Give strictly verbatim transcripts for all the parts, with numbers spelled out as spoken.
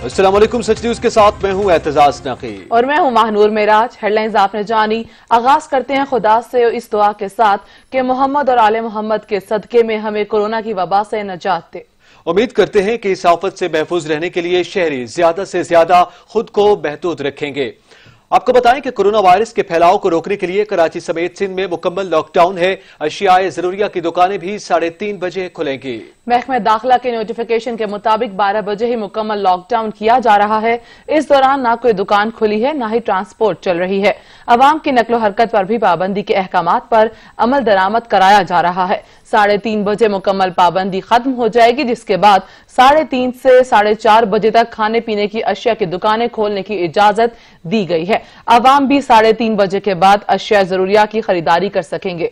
अस्सलाम वालेकुम, सच न्यूज के साथ मैं हूं एतजाज नकी और मैं हूं महानूर मेराज। हेडलाइंस आपने जानी। आगाज करते हैं खुदा से इस दुआ के साथ कि मोहम्मद और आले मोहम्मद के सदके में हमें कोरोना की वबा से नजात दे। उम्मीद करते हैं कि इस आफत से महफूज रहने के लिए शहरी ज्यादा से ज्यादा खुद को महदूद रखेंगे। आपको बताएं कि कोरोना वायरस के फैलाव को रोकने के लिए कराची समेत सिंध में मुकम्मल लॉकडाउन है। अशियाए जरूरिया की दुकानें भी साढ़े तीन बजे खुलेंगी। महकमा दाखिला के नोटिफिकेशन के मुताबिक बारह बजे ही मुकम्मल लॉकडाउन किया जा रहा है। इस दौरान ना कोई दुकान खुली है, ना ही ट्रांसपोर्ट चल रही है। अवाम की नकलो हरकत पर भी पाबंदी के अहकामात पर अमल दरामद कराया जा रहा है। साढ़े तीन बजे मुकम्मल पाबंदी खत्म हो जाएगी, जिसके बाद साढ़े तीन से साढ़े चार बजे तक खाने पीने की अशिया की दुकानें खोलने की इजाजत दी गई है। अवाम भी साढ़े तीन बजे के बाद अशिया जरूरिया की खरीदारी कर सकेंगे।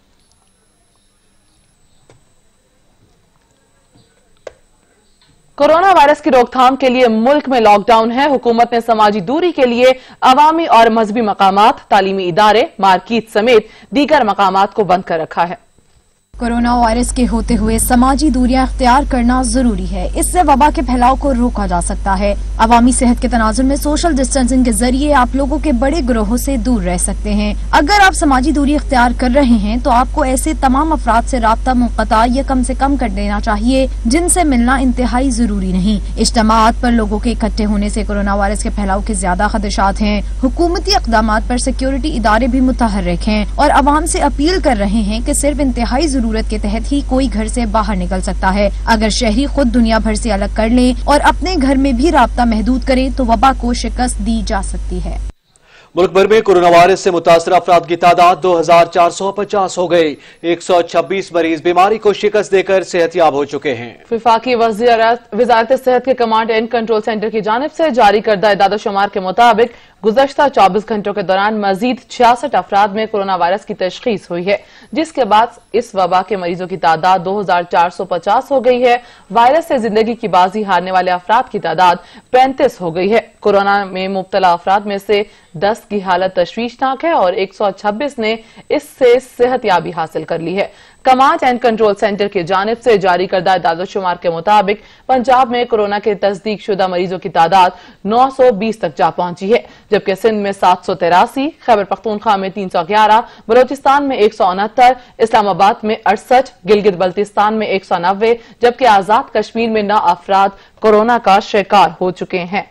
कोरोना वायरस की रोकथाम के लिए मुल्क में लॉकडाउन है। हुकूमत ने समाजी दूरी के लिए अवामी और मजहबी मकामात, तालीमी इदारे, मार्केट समेत दीगर मकामात को बंद कर रखा है। कोरोना वायरस के होते हुए समाजी दूरियां इख्तियार करना जरूरी है। इससे वबा के फैलाव को रोका जा सकता है। अवामी सेहत के तनाजुर में सोशल डिस्टेंसिंग के जरिए आप लोगों के बड़े गिरोहों से दूर रह सकते हैं। अगर आप समाजी दूरी इख्तियार कर रहे हैं तो आपको ऐसे तमाम अफराद से राब्ता मुनक़ता या कम से कम कर देना चाहिए जिनसे मिलना इंतहाई जरूरी नहीं। इज्तिमाअत पर लोगों के इकट्ठे होने से कोरोना वायरस के फैलाव के ज्यादा खदशात हैं। हुकूमती इक़दामात पर सिक्योरिटी इदारे भी मुतहर्रिक हैं और अवाम से अपील कर रहे हैं कि सिर्फ इंतहाई जरूरत के तहत ही कोई घर से बाहर निकल सकता है। अगर शहरी खुद दुनिया भर से अलग कर लें और अपने घर में भी राब्ता महदूद करें तो वबा को शिकस्त दी जा सकती है। मुल्क भर में कोरोना वायरस से मुतासर अफराद की तादाद दो हजार चार सौ पचास हो गई। एक सौ छब्बीस मरीज बीमारी को शिकस्त देकर सेहतयाब हो चुके हैं। वफाकी वज़ारत सेहत के कमांड एंड कंट्रोल सेंटर की जानिब से जारी करदा इदाद शुमार के मुताबिक गुज़श्ता चौबीस घंटों के दौरान मजीद छियासठ अफराद में कोरोना वायरस की तशखीस हुई है, जिसके बाद इस वबा के मरीजों की तादाद दो हजार चार सौ पचास हो गई है। वायरस से जिंदगी की बाजी हारने वाले अफराद की तादाद पैंतीस हो गई है। कोरोना में मुब्तला अफराद में से दस की हालत तशवीशनाक है और एक सौ छब्बीस ने इससे सेहतयाबी हासिल कर ली है। कमांड एंड कंट्रोल सेंटर की जानिब से जारी करदा इदाद शुमार के मुताबिक पंजाब में कोरोना के तस्दीक शुदा मरीजों की तादाद नौ सौ बीस तक जा पहुंची है, जबकि सिंध में सात सौ तिरासी, खैबर पख्तूनख्वा में तीन सौ ग्यारह, बलोचिस्तान में एक सौ उनहत्तर, इस्लामाबाद में अड़सठ, गिलगित बल्तिस्तान में एक सौ नब्बे, जबकि आजाद कश्मीर में नौ अफराद कोरोना का शिकार हो चुके हैं।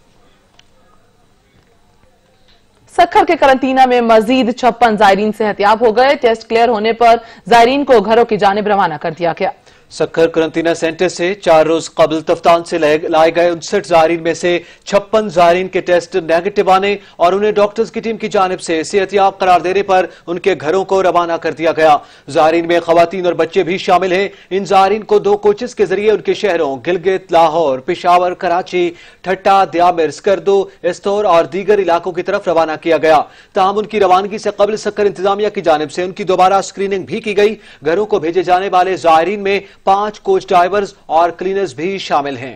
सक्खर के करंटीना में मजीद छप्पन जायरीन सेहतयाब हो गए। टेस्ट क्लियर होने पर जायरीन को घरों की जानिब रवाना कर दिया गया। सक्खर करंटीना सेंटर से चार रोज कबल तफ्तान से लाए गए उनसठ जायरीन में से छप्पन जायरीन के टेस्ट नेगेटिव आने और उन्हें डॉक्टर्स की टीम की जानिब से सेहतयाब करार देने पर उनके घरों को रवाना कर दिया गया। जायरीन में खवातीन और बच्चे भी शामिल हैं। इन जायरीन को दो कोचेस के जरिए उनके शहरों गिलगित, लाहौर, पेशावर, कराची, ठट्टा, दयामिर, स्कर्दो, एस्तोर और दीगर इलाकों की तरफ रवाना किया गया। ताहम उनकी रवानगी से कबल सक्खर इंतजामिया की जानिब से उनकी दोबारा स्क्रीनिंग भी की गई। घरों को भेजे जाने वाले जायरीन में पांच कोच ड्राइवर्स और क्लीनर्स भी शामिल हैं।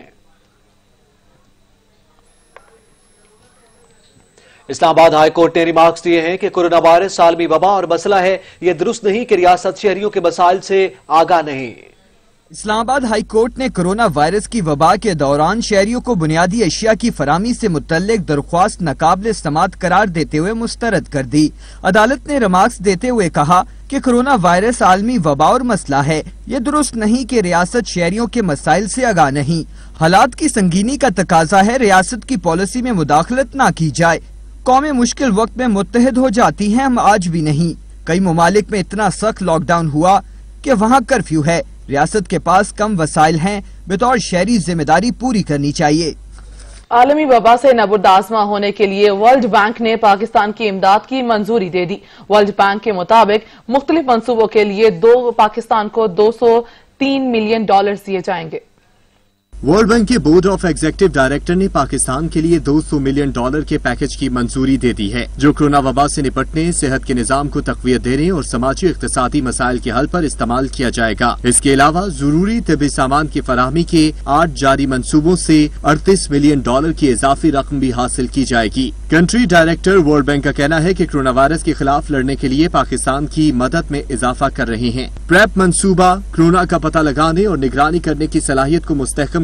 इस्लामाबाद हाई कोर्ट ने रिमार्क्स दिए हैं कि कोरोना वायरस आलमी वबा और मसला है, यह दुरुस्त नहीं कि रियासत शहरियों के मसाइल से आगाह नहीं। इस्लामाबाद हाई कोर्ट ने कोरोना वायरस की वबा के दौरान शहरियों को बुनियादी अशिया की फराहमी से मुतल्लिक दरख्वास्त नाकाबिल समात करार देते हुए मुस्तरद कर दी। अदालत ने रिमार्क्स देते हुए कहा कि कोरोना वायरस आलमी वबा और मसला है, ये दुरुस्त नहीं कि रियासत शहरियों के मसाइल से आगाह नहीं। हालात की संगीनी का तकाजा है रियासत की पॉलिसी में मुदाखलत न की जाए। कौमें मुश्किल वक्त में मुत्तहिद हो जाती हैं, हम आज भी नहीं। कई ममालिक में इतना सख्त लॉकडाउन हुआ कि वहाँ कर्फ्यू है। रियासत के पास कम वसाइल हैं, बतौर शहरी जिम्मेदारी पूरी करनी चाहिए। आलमी वबा से नबुर्दाज़मा होने के लिए वर्ल्ड बैंक ने पाकिस्तान की इमदाद की मंजूरी दे दी। वर्ल्ड बैंक के मुताबिक मुख्तलिफ मंसूबों के लिए दो पाकिस्तान को दो सौ तीन मिलियन डॉलर दिए जाएंगे। वर्ल्ड बैंक के बोर्ड ऑफ एग्जीक्यूटिव डायरेक्टर ने पाकिस्तान के लिए दो सौ मिलियन डॉलर के पैकेज की मंजूरी दे दी है, जो कोरोना वबा से निपटने, सेहत के निजाम को तक़वियत देने और समाजी इक़्तिसादी मसाइल के हल पर इस्तेमाल किया जाएगा। इसके अलावा जरूरी तिब्बी सामान की फराहमी के आठ जारी मंसूबों से अड़तीस मिलियन डॉलर की इजाफी रकम भी हासिल की जाएगी। कंट्री डायरेक्टर वर्ल्ड बैंक का कहना है कि कोरोना वायरस के खिलाफ लड़ने के लिए पाकिस्तान की मदद में इजाफा कर रहे हैं। प्रेप मंसूबा कोरोना का पता लगाने और निगरानी करने की सलाहियत को मुस्तहकम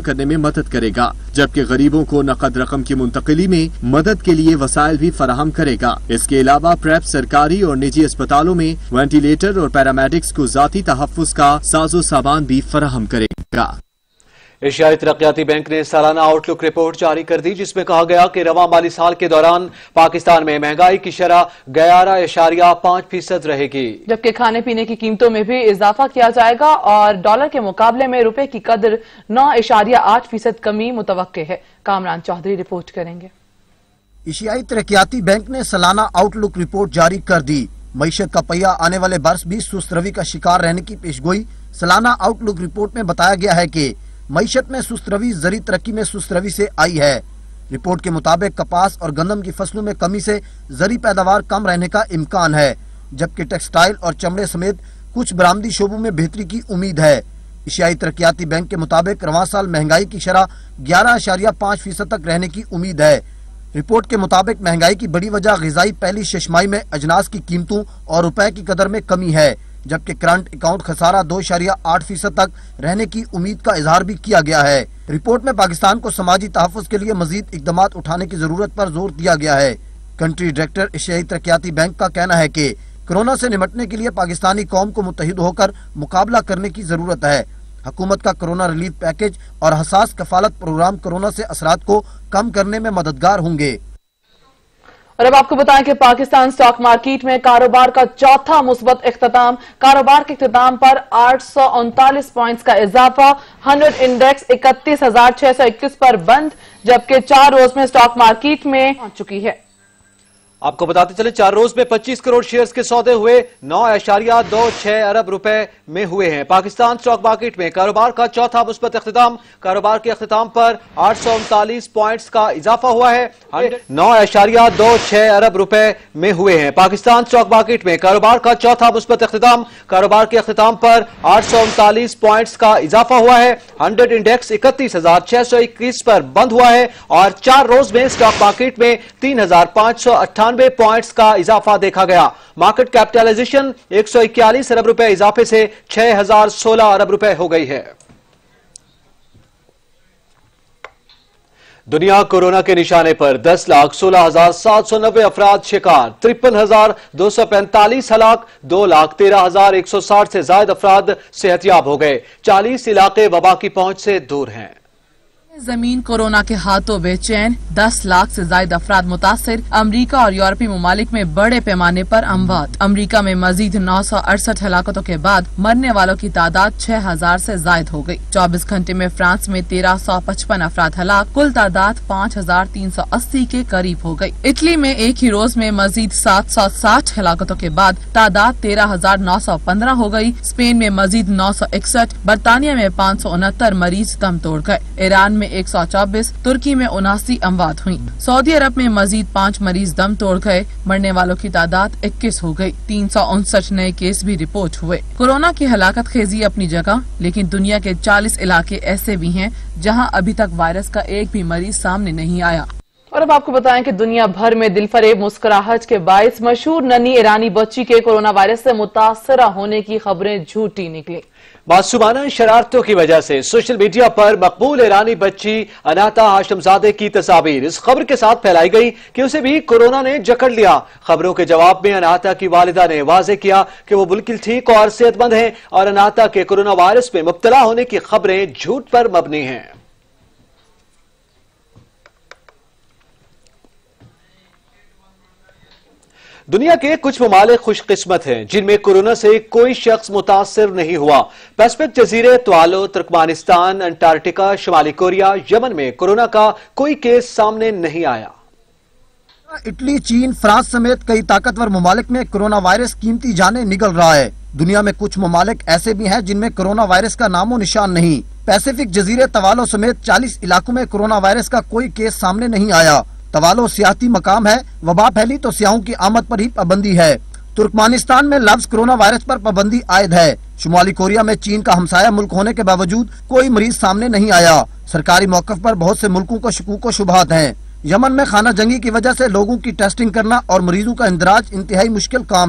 करने में मदद करेगा, जबकि गरीबों को नकद रकम की मुंतकिली में मदद के लिए वसाइल भी फराहम करेगा। इसके अलावा प्रेप सरकारी और निजी अस्पतालों में वेंटिलेटर और पैरामेडिक्स को जाती तहफ्फुज़ का साजो सामान भी फराहम करेगा। एशियाई तरक्याती बैंक ने सालाना आउटलुक रिपोर्ट जारी कर दी, जिसमें कहा गया कि रवा माली साल के दौरान पाकिस्तान में महंगाई की शरह ग्यारह इशारिया पांच फीसद रहेगी, जबकि खाने पीने की कीमतों में भी इजाफा किया जाएगा और डॉलर के मुकाबले में रुपए की कदर नौ इशारिया आठ फीसद कमी मुतवक्के है। कामरान चौधरी रिपोर्ट करेंगे। एशियाई तरक्याती बैंक ने सालाना आउटलुक रिपोर्ट जारी कर दी। मईशत का पहिया आने वाले बरस भी सुस्त रवि का शिकार रहने की पेशगोई। सालाना आउटलुक रिपोर्ट में बताया गया है कि मईशत में सुस्त रवि जरी तरक्की में सुस्त रवि से आई है। रिपोर्ट के मुताबिक कपास और गंदम की फसलों में कमी से जरी पैदावार कम रहने का इम्कान है, जबकि टेक्सटाइल और चमड़े समेत कुछ बरामदी शोबों में बेहतरी की उम्मीद है। एशियाई तरक्याती बैंक के मुताबिक रवां साल महंगाई की शरह ग्यारह अशारिया पाँच फीसद तक रहने की उम्मीद है। रिपोर्ट के मुताबिक महंगाई की बड़ी वजह ग़िज़ाई पहली छमाही में अजनास की कीमतों और रुपए की कदर में कमी है, जबकि करंट अकाउंट खसारा दो इशारिया आठ फीसद तक रहने की उम्मीद का इजहार भी किया गया है। रिपोर्ट में पाकिस्तान को समाजी तहफ़्फ़ुज़ के लिए मजीद इक़दाम उठाने की जरूरत पर जोर दिया गया है। कंट्री डायरेक्टर एशियाई तरक्याती बैंक का कहना है कि कोरोना से निपटने के लिए पाकिस्तानी कौम को मुत्तहिद होकर मुकाबला करने की जरूरत है। हुकूमत का कोरोना रिलीफ पैकेज और हसास कफालत प्रोग्राम कोरोना से असरात को कम करने में मददगार होंगे। और अब आपको बताएं कि पाकिस्तान स्टॉक मार्केट में कारोबार का चौथा मुस्बत इख्तिताम। कारोबार के इख्तिताम पर आठ सौ उनतालीस पॉइंट्स का इजाफा। हंड्रेड इंडेक्स इकतीस हजार छह सौ इक्कीस पर बंद, जबकि चार रोज में स्टॉक मार्केट में पहुंच चुकी है। आपको बताते चले चार रोज में पच्चीस करोड़ शेयर्स के सौदे हुए नौ अशारिया दो छह अरब रुपए में हुए हैं। पाकिस्तान स्टॉक मार्केट में कारोबार का चौथा मुस्बत इख्तिताम। कारोबार के इख्तिताम पर आठ सौ उनतालीस पॉइंट्स का इजाफा हुआ है। नौ अशारिया दो छह अरब रुपए में हुए हैं। पाकिस्तान स्टॉक मार्केट में कारोबार का चौथा मुस्बत इख्तिताम। कारोबार के इख्तिताम पर आठ सौ उनतालीस पॉइंट्स का इजाफा हुआ है। हंड्रेड इंडेक्स इकतीस हजार छह सौ इक्कीस पर बंद हुआ है और चार रोज में स्टॉक मार्केट में तीन हजार पांच सौ अट्ठानवे पॉइंट्स का इजाफा देखा गया। मार्केट कैपिटलाइजेशन एक सौ इक्यालीस अरब रुपए इजाफे से छह हजार सोलह अरब रुपए हो गई है। दुनिया कोरोना के निशाने पर दस लाख सोलह हजार सात सौ नब्बे अफराद शिकार, तिरपन हजार दो सौ पैंतालीस हलाक, दो लाख तेरह हजार एक सौ साठ से ज्यादा अफराद सेहतयाब हो गए। चालीस इलाके वबा की पहुंच से दूर हैं। जमीन कोरोना के हाथों बेचैन, दस लाख से ज्यादा अफराद मुतासिर। अमरीका और यूरोपीय ममालिक में बड़े पैमाने पर अमवात। अमरीका में मजीद नौ सौ अड़सठ हलाकतों के बाद मरने वालों की तादाद छह हजार से जायद हो गई। चौबीस घंटे में फ्रांस में तेरह सौ पचपन अफराद हलाक, कुल तादाद पाँच हजार तीन सौ अस्सी के करीब हो गई। इटली में एक ही रोज में मजीद सात सौ साठ हलाकतों के बाद तादाद तेरह हजार नौ सौ पंद्रह हो गई। स्पेन में मजीद नौ सौ इकसठ, बरतानिया में पाँच सौ उनहत्तर मरीज दम तोड़ गए। ईरान में एक सौ चौबीस, तुर्की में उनासी अमवात हुई। सऊदी अरब में मजीद पाँच मरीज दम तोड़ गए। मरने वालों की तादाद इक्कीस हो गई। तीन सौ उनसठ नए केस भी रिपोर्ट हुए। कोरोना की हलाकत खेजी अपनी जगह, लेकिन दुनिया के चालीस इलाके ऐसे भी हैं जहां अभी तक वायरस का एक भी मरीज सामने नहीं आया। और अब आपको बताएं कि दुनिया भर में दिलफरेब मुस्कुराहट के बायस मशहूर नन्ही ईरानी बच्ची के कोरोना वायरस से मुतासरा होने की खबरें झूठी निकली। मासूमाना शरारतों की वजह से सोशल मीडिया पर मकबूल ईरानी बच्ची अनाता हाशमजादे की तस्वीर इस खबर के साथ फैलाई गई कि उसे भी कोरोना ने जकड़ लिया। खबरों के जवाब में अनाता की वालिदा ने वाजे किया कि वो बिल्कुल ठीक और सेहतमंद हैं और अनाता के कोरोना वायरस में मुब्तला होने की खबरें झूठ पर मबनी हैं। दुनिया के कुछ ममालिक खुशकिस्मत हैं जिनमें कोरोना से कोई शख्स मुतासिर नहीं हुआ। पैसिफिक जजीरे, तुवालो, तुर्कमानिस्तान, अंटार्कटिका, शुमाली कोरिया, यमन में कोरोना का कोई केस सामने नहीं आया। इटली, चीन, फ्रांस समेत कई ताकतवर ममालिक में कोरोना वायरस कीमती जानें निगल रहा है। दुनिया में कुछ ममालिक ऐसे भी हैं जिनमें कोरोना वायरस का नामो निशान नहीं। पैसिफिक जजीरे, तवालो समेत चालीस इलाकों में कोरोना वायरस का कोई केस सामने नहीं आया। तवालो सियाती मकाम है, वबा फैली तो सियाहों की आमद पर ही पाबंदी है। तुर्कमानिस्तान में लफ्ज कोरोना वायरस पर पाबंदी आयद है। शुमाली कोरिया में चीन का हमसाया मुल्क होने के बावजूद कोई मरीज सामने नहीं आया। सरकारी मौकफ पर बहुत से मुल्कों को शकूक व शुबहात हैं। यमन में खाना जंगी की वजह से लोगों की टेस्टिंग करना और मरीजों का इंदराज इंतहाई मुश्किल काम है।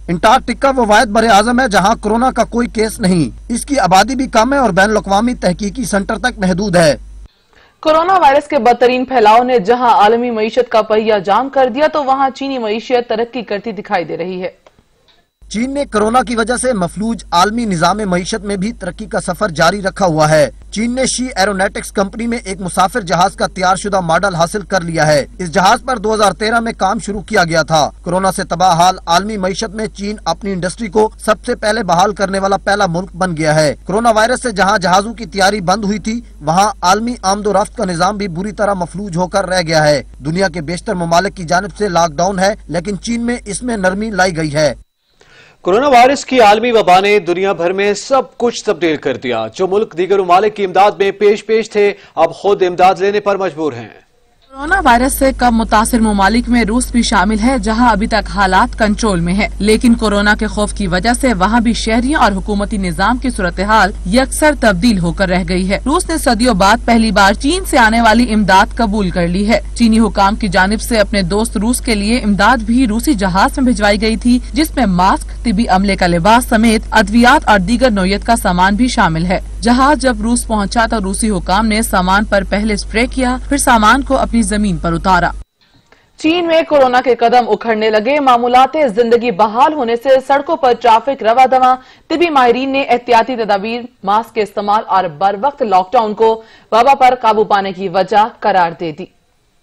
अंटार्कटिका वो वाहिद बर आज़म है जहाँ कोरोना का कोई केस नहीं। इसकी आबादी भी कम है और बैन अवी तहकीकी सेंटर तक महदूद है। कोरोना वायरस के बदतरीन फैलाव ने जहां आलमी मईशत का पहिया जाम कर दिया तो वहां चीनी मईशत तरक्की करती दिखाई दे रही है। चीन ने कोरोना की वजह से मफलूज आलमी निजाम मईशत में भी तरक्की का सफर जारी रखा हुआ है। चीन ने शी एरोनॉटिक्स कंपनी में एक मुसाफिर जहाज का तैयार शुदा मॉडल हासिल कर लिया है। इस जहाज पर दो हज़ार तेरह में काम शुरू किया गया था। कोरोना से तबाह हाल आलमी मईशत में चीन अपनी इंडस्ट्री को सबसे पहले बहाल करने वाला पहला मुल्क बन गया है। कोरोना वायरस से जहां जहाजों की तैयारी बंद हुई थी वहां आलमी आमदोरफ्त का निजाम भी बुरी तरह मफलूज होकर रह गया है। दुनिया के बेशतर ममालिक की जानिब से लॉकडाउन है, लेकिन चीन में इसमें नरमी लाई गई है। कोरोना वायरस की आलमी वबा ने दुनिया भर में सब कुछ तब्दील कर दिया। जो मुल्क दीगर ममालिक की इमदाद में पेश पेश थे, अब खुद इमदाद लेने पर मजबूर हैं। कोरोना वायरस से कम मुतासिर ममालिक में रूस भी शामिल है, जहां अभी तक हालात कंट्रोल में है, लेकिन कोरोना के खौफ की वजह से वहां भी शहरियों और हुकूमती निजाम की सूरत हाल यकसर तब्दील होकर रह गई है। रूस ने सदियों बाद पहली बार चीन से आने वाली इमदाद कबूल कर ली है। चीनी हुकाम की जानिब से अपने दोस्त रूस के लिए इमदाद भी रूसी जहाज में भिजवाई गई थी, जिसमें मास्क, तिबी अमले का लिबास समेत अद्वियात और दीगर नौयत का सामान भी शामिल है। जहाज जब रूस पहुंचा तो रूसी हुकाम ने सामान पर पहले स्प्रे किया, फिर सामान को अपनी जमीन पर उतारा। चीन में कोरोना के कदम उखड़ने लगे। मामूलाते जिंदगी बहाल होने से सड़कों पर ट्रैफिक रवा दवा। तिबी माहिरीन ने एहतियाती तदाबीर, मास्क के इस्तेमाल और बर वक्त लॉकडाउन को वबा पर काबू पाने की वजह करार दे दी।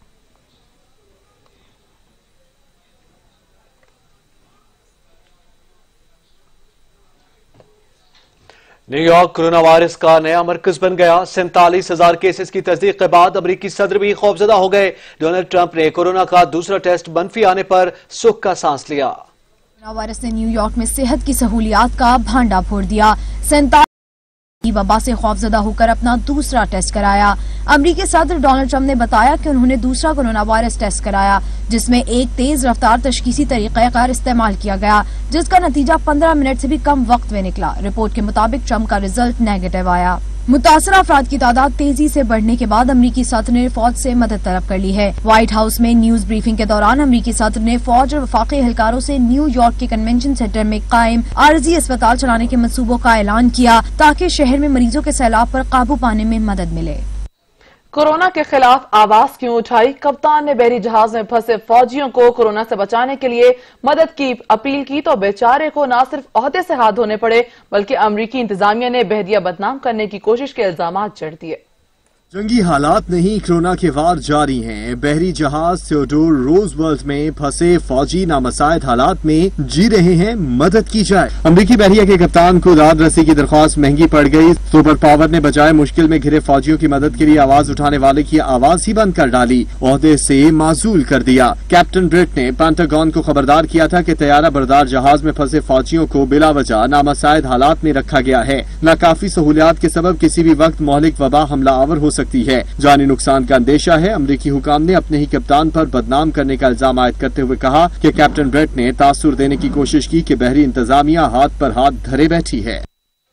न्यूयॉर्क कोरोना वायरस का नया मरकज बन गया। सैंतालीस हजार केसेस की तस्दीक के बाद अमरीकी सदर भी खौफजदा हो गए। डोनाल्ड ट्रंप ने कोरोना का दूसरा टेस्ट मनफी आने पर सुख का सांस लिया। कोरोना वायरस ने न्यूयॉर्क में सेहत की सहूलियात का भांडा फोड़ दिया। सैंतालीस वबा से खौफजदा होकर अपना दूसरा टेस्ट कराया। अमरीकी सदर डोनाल्ड ट्रंप ने बताया कि उन्होंने दूसरा कोरोना वायरस टेस्ट कराया, जिसमें एक तेज रफ्तार तशखीसी तरीक़ाकार इस्तेमाल किया गया, जिसका नतीजा पंद्रह मिनट से भी कम वक्त में निकला। रिपोर्ट के मुताबिक ट्रंप का रिजल्ट नेगेटिव आया। मुतासरा अफराद की तादाद तेजी से बढ़ने के बाद अमरीकी सदर ने फौज से मदद तलब कर ली है। व्हाइट हाउस में न्यूज ब्रीफिंग के दौरान अमरीकी सदर ने फौज और वफाकी एहलकारों से न्यूयॉर्क के कन्वेंशन सेंटर में कायम आरजी अस्पताल चलाने के मंसूबों का ऐलान किया, ताकि शहर में मरीजों के सैलाब पर काबू पाने में मदद मिले। कोरोना के खिलाफ आवाज क्यों उठाई? कप्तान ने बहरी जहाज में फंसे फौजियों को कोरोना से बचाने के लिए मदद की अपील की तो बेचारे को न सिर्फ ओहदे से हाथ धोने पड़े, बल्कि अमरीकी इंतजामिया ने बहरिया बदनाम करने की कोशिश के इल्जाम जड़ दिए। जंगी हालात नहीं, कोरोना के वार जारी हैं। बहरी जहाज थियोडोर रूजवेल्ट में फंसे फौजी नामसायद हालात में जी रहे हैं, मदद की जाए। अमरीकी बहरिया के कप्तान को दाद रसी की दरख्वास्त महंगी पड़ गई। सुपर पावर ने बजाय मुश्किल में घिरे फौजियों की मदद के लिए आवाज उठाने वाले की आवाज ही बंद कर डाली, ओहदे से माजूल कर दिया। कैप्टन ब्रिट ने पेंटागन को खबरदार किया था कि तैयारा बरदार जहाज में फंसे फौजियों को बिला वजह नामसायद हालात में रखा गया है। नाकाफी सहूलियात के सबब किसी भी वक्त मौलिक वबा हमला आवर हो सकती है। जानी नुकसान का अंदेशा है। अमरीकी हुकाम ने अपने ही कप्तान पर बदनाम करने का इल्जाम आयद करते हुए कहा कि कैप्टन ब्रेट ने तासुर देने की कोशिश की कि बहरी इंतजामिया हाथ पर हाथ धरे बैठी है।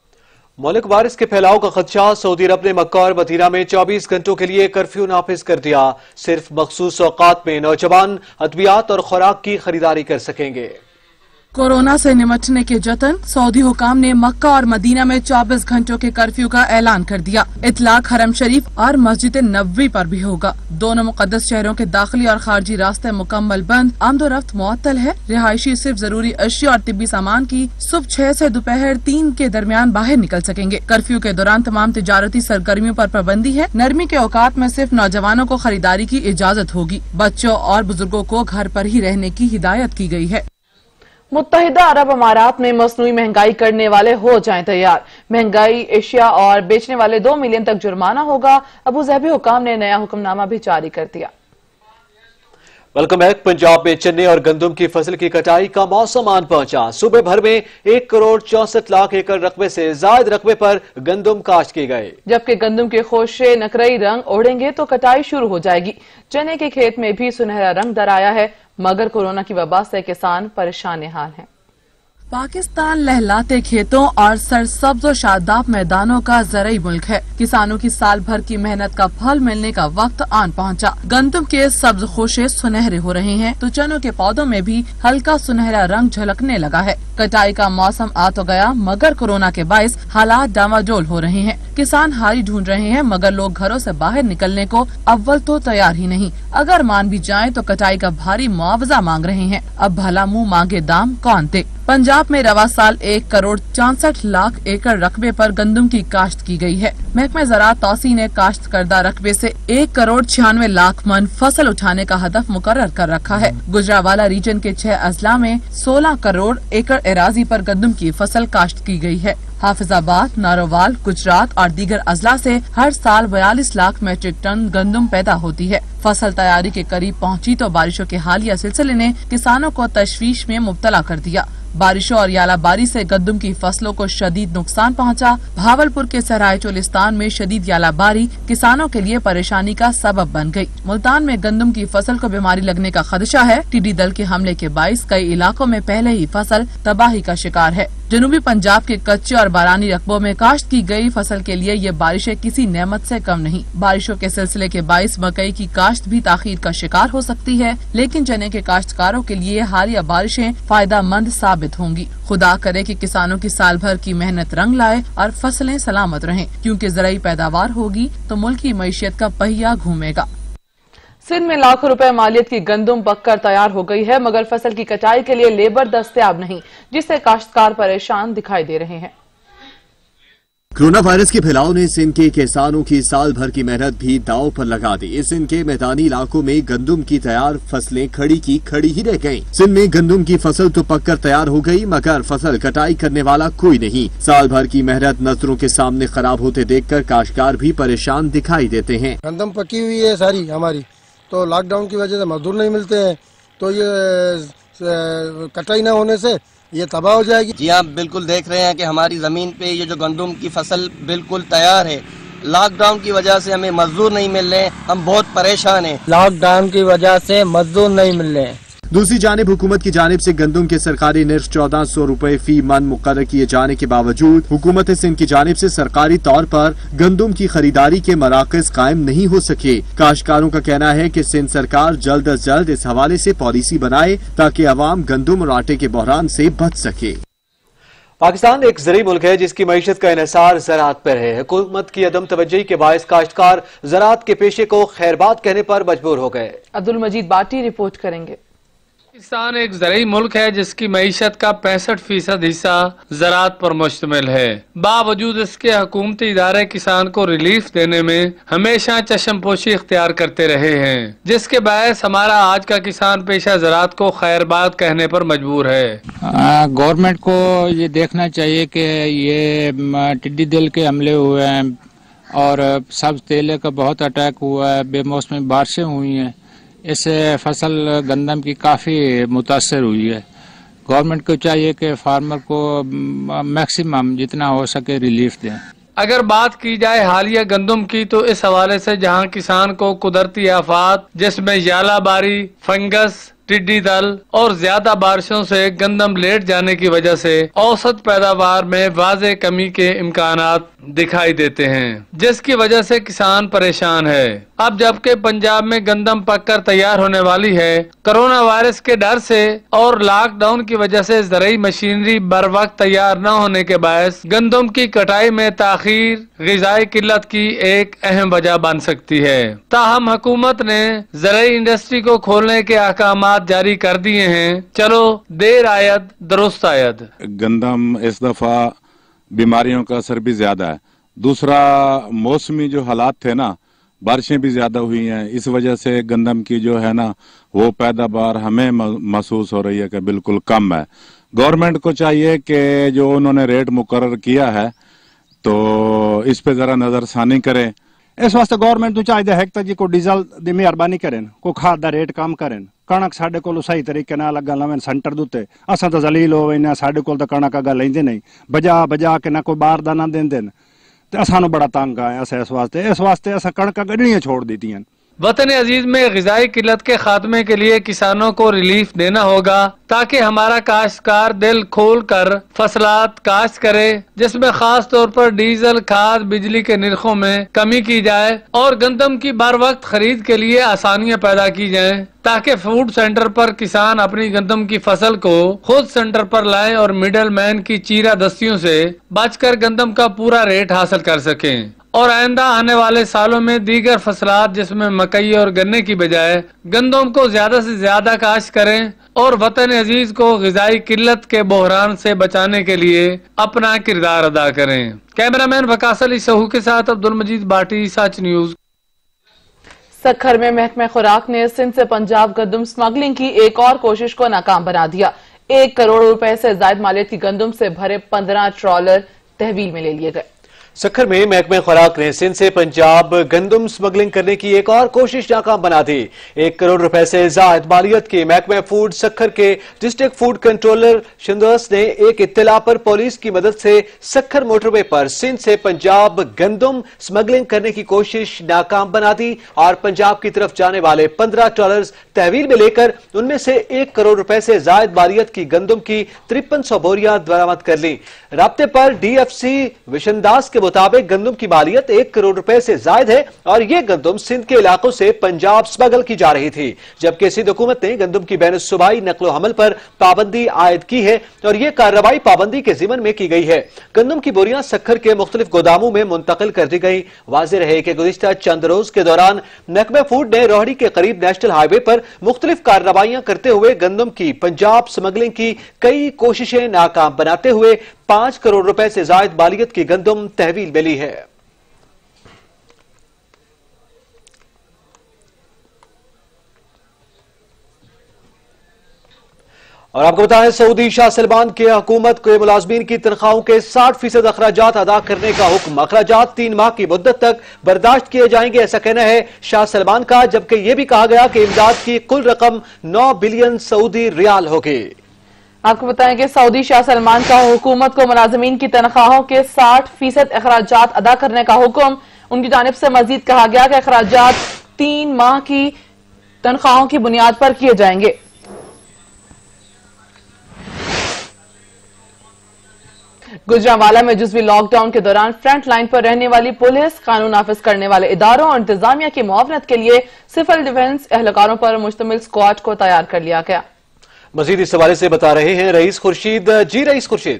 मुल्क वायरस के फैलाव का खदशा। सऊदी अरब ने मक्का और मदीना में चौबीस घंटों के लिए कर्फ्यू नाफिज कर दिया। सिर्फ मखसूस औकात में नौजवान अद्वियात और खुराक की खरीदारी कर सकेंगे। कोरोना से निपटने के जतन। सऊदी हुकाम ने मक्का और मदीना में चौबीस घंटों के कर्फ्यू का ऐलान कर दिया। इतलाक हरम शरीफ और मस्जिद नबवी पर भी होगा। दोनों मुकद्दस शहरों के दाखिली और खारजी रास्ते मुकम्मल बंद। आमदोरफ्त मुअत्तल है। रिहायशी सिर्फ जरूरी अशिया और तिब्बी सामान की सुबह छह से दोपहर तीन के दरमियान बाहर निकल सकेंगे। कर्फ्यू के दौरान तमाम तिजारती सरगर्मियों पर पाबंदी है। नरमी के औकात में सिर्फ नौजवानों को खरीदारी की इजाजत होगी। बच्चों और बुजुर्गों को घर पर ही रहने की हिदायत की गई है। मुत्तहिदा अरब अमारात में मसनूई महंगाई करने वाले हो जाएं तैयार। महंगाई एशिया और बेचने वाले दो मिलियन तक जुर्माना होगा। अबू ज़हबी हुकाम ने नया हुक्मनामा भी जारी कर दिया। Welcome back. पंजाब में चने और गंदम की फसल की कटाई का मौसम आन पहुंचा। सूबे भर में एक करोड़ चौसठ लाख एकड़ रकबे से जायद रकबे पर गंदम काश्त किए गए, जबकि गंदम के खोशे नकरई रंग ओढ़ेंगे तो कटाई शुरू हो जाएगी। चने के खेत में भी सुनहरा रंग दर आया है, मगर कोरोना की वबा से किसान परेशान हाल हैं। पाकिस्तान लहलाते खेतों और सरसब्ज और शादाब मैदानों का ज़रूरी मुल्क है। किसानों की साल भर की मेहनत का फल मिलने का वक्त आन पहुंचा। गंदम के सब्ज खोशे सुनहरे हो रहे हैं तो चनों के पौधों में भी हल्का सुनहरा रंग झलकने लगा है। कटाई का मौसम आ तो गया मगर कोरोना के बायस हालात डामाडोल हो रहे हैं। किसान हारी ढूंढ रहे हैं मगर लोग घरों से बाहर निकलने को अव्वल तो तैयार ही नहीं। अगर मान भी जाएं तो कटाई का भारी मुआवजा मांग रहे हैं। अब भला मुँह मांगे दाम कौन दे। पंजाब में रवा साल एक करोड़ चौसठ लाख एकड़ रकबे पर गंदम की काश्त की गई है। महकमे ज़राअत तौसी ने काश्त करदा रकबे से एक करोड़ छियानवे लाख मन फसल उठाने का हदफ मुकर्रर कर रखा है। गुजरावाला रीजन के छह अजला में सोलह करोड़ एकड़ एराजी पर गंदम की फसल काश्त की गई है। हाफिजाबाद, नारोवाल, गुजरात और दीगर अजला से हर साल बयालीस लाख मीट्रिक टन गंदम पैदा होती है। फसल तैयारी के करीब पहुंची तो बारिशों के हालिया सिलसिले ने किसानों को तशवीश में मुब्तला कर दिया। बारिशों और यालाबारी से गंदम की फसलों को शदीद नुकसान पहुंचा। भावलपुर के सराय चोलिस्तान में शदीद यालाबारी किसानों के लिए परेशानी का सबब बन गई। मुल्तान में गंदम की फसल को बीमारी लगने का खदशा है। टिड्डी दल के हमले के बाइस कई इलाकों में पहले ही फसल तबाही का शिकार है। जनूबी पंजाब के कच्चे और बारानी रकबों में काश्त की गई फसल के लिए ये बारिशें किसी नेमत से कम नहीं। बारिशों के सिलसिले के बाइस मकई की काश्त भी ताखीर का शिकार हो सकती है, लेकिन चने के काश्तकारों के लिए हालिया बारिशें फायदा मंद साबित होंगी। खुदा करे कि किसानों की साल भर की मेहनत रंग लाए और फसलें सलामत रहें, क्योंकि ज़रूरी पैदावार होगी तो मुल्क की मईशत का पहिया घूमेगा। सिंध में लाखों रुपए मालियत की गंदम पककर तैयार हो गई है मगर फसल की कटाई के लिए लेबर दस्तयाब नहीं, जिससे काश्तकार परेशान दिखाई दे रहे हैं। कोरोना वायरस के फैलाव ने सिंध के किसानों की साल भर की मेहनत भी दांव पर लगा दी। सिंध के मैदानी इलाकों में गंदम की तैयार फसलें खड़ी की खड़ी ही रह गईं। सिंध में गंदम की फसल तो पककर तैयार हो गई मगर फसल कटाई करने वाला कोई नहीं। साल भर की मेहनत नजरों के सामने खराब होते देखकर काश्तकार भी परेशान दिखाई देते हैं। गंदम पकी हुई है सारी हमारी, तो लॉकडाउन की वजह से मजदूर नहीं मिलते हैं, तो ये कटाई न होने से ये तबाह हो जाएगी। जी आप बिल्कुल देख रहे हैं कि हमारी जमीन पे ये जो गंदम की फसल बिल्कुल तैयार है। लॉकडाउन की वजह से हमें मजदूर नहीं मिल रहे, हम बहुत परेशान हैं। लॉकडाउन की वजह से मजदूर नहीं मिल रहे। दूसरी जानिब हुकूमत की जानिब से गंदम के सरकारी निर्ख चौदह सौ रूपए फी मन मुकर्रर किए जाने के बावजूद हुकूमत सिंध की जानिब से सरकारी तौर पर गंदम की खरीदारी के मराकज कायम नहीं हो सके। काश्तकारों का कहना है कि सिंध सरकार जल्द अज जल्द इस हवाले से पॉलिसी बनाए ताकि अवाम गंदम और आटे के बहरान से बच सके। पाकिस्तान एक ज़रूरी मुल्क है जिसकी मईशत का इन्हिसार ज़राअत पर है। हुकूमत की अदम तवज्जुही के बायस काश्तकार ज़राअत के पेशे को खैरबाद कहने पर मजबूर हो गए। अब्दुल मजीद बाटी रिपोर्ट करेंगे। पाकिस्तान एक ज़रूरी मुल्क है जिसकी मईशत का पैंसठ फीसद हिस्सा ज़राअत पर मुश्तमिल है। बावजूद इसके हुकूमती इदारे किसान को रिलीफ देने में हमेशा चश्मपोशी इख्तियार करते रहे हैं, जिसके बायस हमारा आज का किसान पेशा ज़राअत को खैरबाद कहने पर मजबूर है। गवर्नमेंट को ये देखना चाहिए कि ये टिड्डी दल के हमले हुए हैं और सब्ज तेले का बहुत अटैक हुआ है, बेमौसमी बारिशें हुई हैं, इससे फसल गंदम की काफ़ी मुतासर हुई है। गवर्नमेंट को चाहिए कि फार्मर को मैक्सिमम जितना हो सके रिलीफ दें। अगर बात की जाए हालिया गंदम की तो इस हवाले से जहां किसान को कुदरती आफात जिसमें यालाबारी, फंगस, टिड्डी दल और ज्यादा बारिशों से गंदम लेट जाने की वजह से औसत पैदावार में वाज़े कमी के इम्कानात दिखाई देते हैं, जिसकी वजह से किसान परेशान है। अब जबकि पंजाब में गंदम पककर तैयार होने वाली है, कोरोना वायरस के डर से और लॉकडाउन की वजह से ज़रूरी मशीनरी बर वक्त तैयार न होने के बायस गंदम की कटाई में ताखीर ग़िज़ाई किल्लत की एक अहम वजह बन सकती है। ताहम हुकूमत ने ज़रूरी इंडस्ट्री को खोलने के अहकाम जारी कर दिए हैं। चलो देर आयद दुरुस्त आयद। गंदम इस दफा बीमारियों का असर भी ज्यादा है। दूसरा मौसमी जो हालात थे ना, बारिशें भी ज्यादा हुई हैं, इस वजह से गंदम की जो है ना वो पैदावार हमें महसूस हो रही है कि बिल्कुल कम है। गवर्नमेंट को चाहिए कि जो उन्होंने रेट मुकर्रर किया है तो इस पे जरा नजरसानी करें। इस वास्ते गवर्नमेंट तो चाहिए है कि जी को डीजल दी मेहरबानी करें, को खाद का रेट कम करें। कणक साढ़े को सही तरीके ना लगा लवें सेंटर दुते, असा तो जलील हो वही साढ़े को कणक अगर लेंदे नहीं, बजा बजा के ना कोई बाहर दाना देंदे तो असानू बड़ा तंग आए। अस इस वास्ते इस वास्ते असा कणक गड्ढनियां छोड़ दी। वतन अजीज में ग़िज़ाई किल्लत के खात्मे के लिए किसानों को रिलीफ देना होगा ताकि हमारा काश्तकार दिल खोल कर फसलात काश्त करे, जिसमें खास तौर पर डीजल, खाद, बिजली के निर्खों में कमी की जाए और गंदम की बार वक्त खरीद के लिए आसानियां पैदा की जाएं, ताकि फूड सेंटर पर किसान अपनी गंदम की फसल को खुद सेंटर पर लाएं और मिडल मैन की चीरा दस्तियों से बचकर गंदम का पूरा रेट हासिल कर सकें और आइंदा आने वाले सालों में दीगर फसलात जिसमें मकई और गन्ने की बजाय गंदम को ज्यादा से ज्यादा काश्त करें और वतन अजीज को ग़िज़ाई किल्लत के बहरान से बचाने के लिए अपना किरदार अदा करें। कैमरामैन वकास अली सहू के साथ अब्दुल मजीद बाटी, सच न्यूज। सखर में महकमे खुराक ने सिंध से पंजाब गंदम स्मगलिंग की एक और कोशिश को नाकाम बना दिया। एक करोड़ रुपए से ज्यादा मालियत की गंदम से भरे पंद्रह ट्रॉलर तहवील में ले लिए गए। सखर में महकमे खुराक ने सिंध से पंजाब गंदम स्मगलिंग करने की एक और कोशिश नाकाम बना दी। एक करोड़ रुपए से जायद मालियत के महकमे फूड सखर के डिस्ट्रिक्ट फूड कंट्रोलर शिंदस ने एक इत्तला पर पुलिस की मदद से सखर मोटरवे पर सिंध से पंजाब गंदम स्मगलिंग करने की कोशिश नाकाम बना दी और पंजाब की तरफ जाने वाले पंद्रह ट्रॉलर्स तहवील में लेकर उनमें से एक करोड़ रुपए से जायद मालियत की गंदम की तिरपन सौ बोरियां बरामद कर ली। राब्ते पर डी एफ सी विशनदास के मुताबिक गंदम की मालियत एक करोड़ रुपए से जायद है और यह गंदम सिंध के इलाकों से पंजाब स्मगल की जा रही थी, जबकि सिंध हुकूमत ने गंदम की बैन सूबाई नकलो हमल पर पाबंदी आयद की है और यह कार्रवाई पाबंदी के जिमन में की गई है। गंदम की बोरियां सखर के मुख्तलिफ गोदामों में मुंतकिल कर दी गई। वाज़ेह रहे कि गुज़िश्ता चंद रोज के दौरान महकमा फूड ने रोहड़ी के करीब नेशनल हाईवे पर मुख्तलिफ कार्रवाइयां करते हुए गंदम की पंजाब स्मगलिंग की कई कोशिशें नाकाम बनाते हुए पांच करोड़ रुपए से जायद मालियत की गंदम तहवील में ली है। और आपको बताएं, सऊदी शाह सलमान के हुकूमत के मुलाजमीन की तनख्वाहों के साठ फीसद अखराजात अदा करने का हुक्म। अखराजात तीन माह की मुद्दत तक बर्दाश्त किए जाएंगे, ऐसा कहना है शाह सलमान का, जबकि यह भी कहा गया कि इमदाद की कुल रकम नौ बिलियन सऊदी रियाल होगी। आपको बताएं कि सऊदी शाह सलमान का हुकूमत को मुलाजमीन की तनख्वाहों के साठ फीसद अखराजात अदा करने का हुक्म। उनकी जानिब से मजीद कहा गया कि अखराजात तीन माह की तनख्वाहों की बुनियाद पर किए जाएंगे। गुजरांवाला में जुज़वी लॉकडाउन के दौरान फ्रंट लाइन पर रहने वाली पुलिस, कानून नाफिज करने वाले इदारों और इंतजामिया की मुआवनत के लिए सिविल डिफेंस एहलकारों पर मुश्तमिल स्क्वाड को तैयार कर लिया गया। मजीद इस हवाले से बता रहे हैं रईस खुर्शीद। जी रईस खुर्शीद।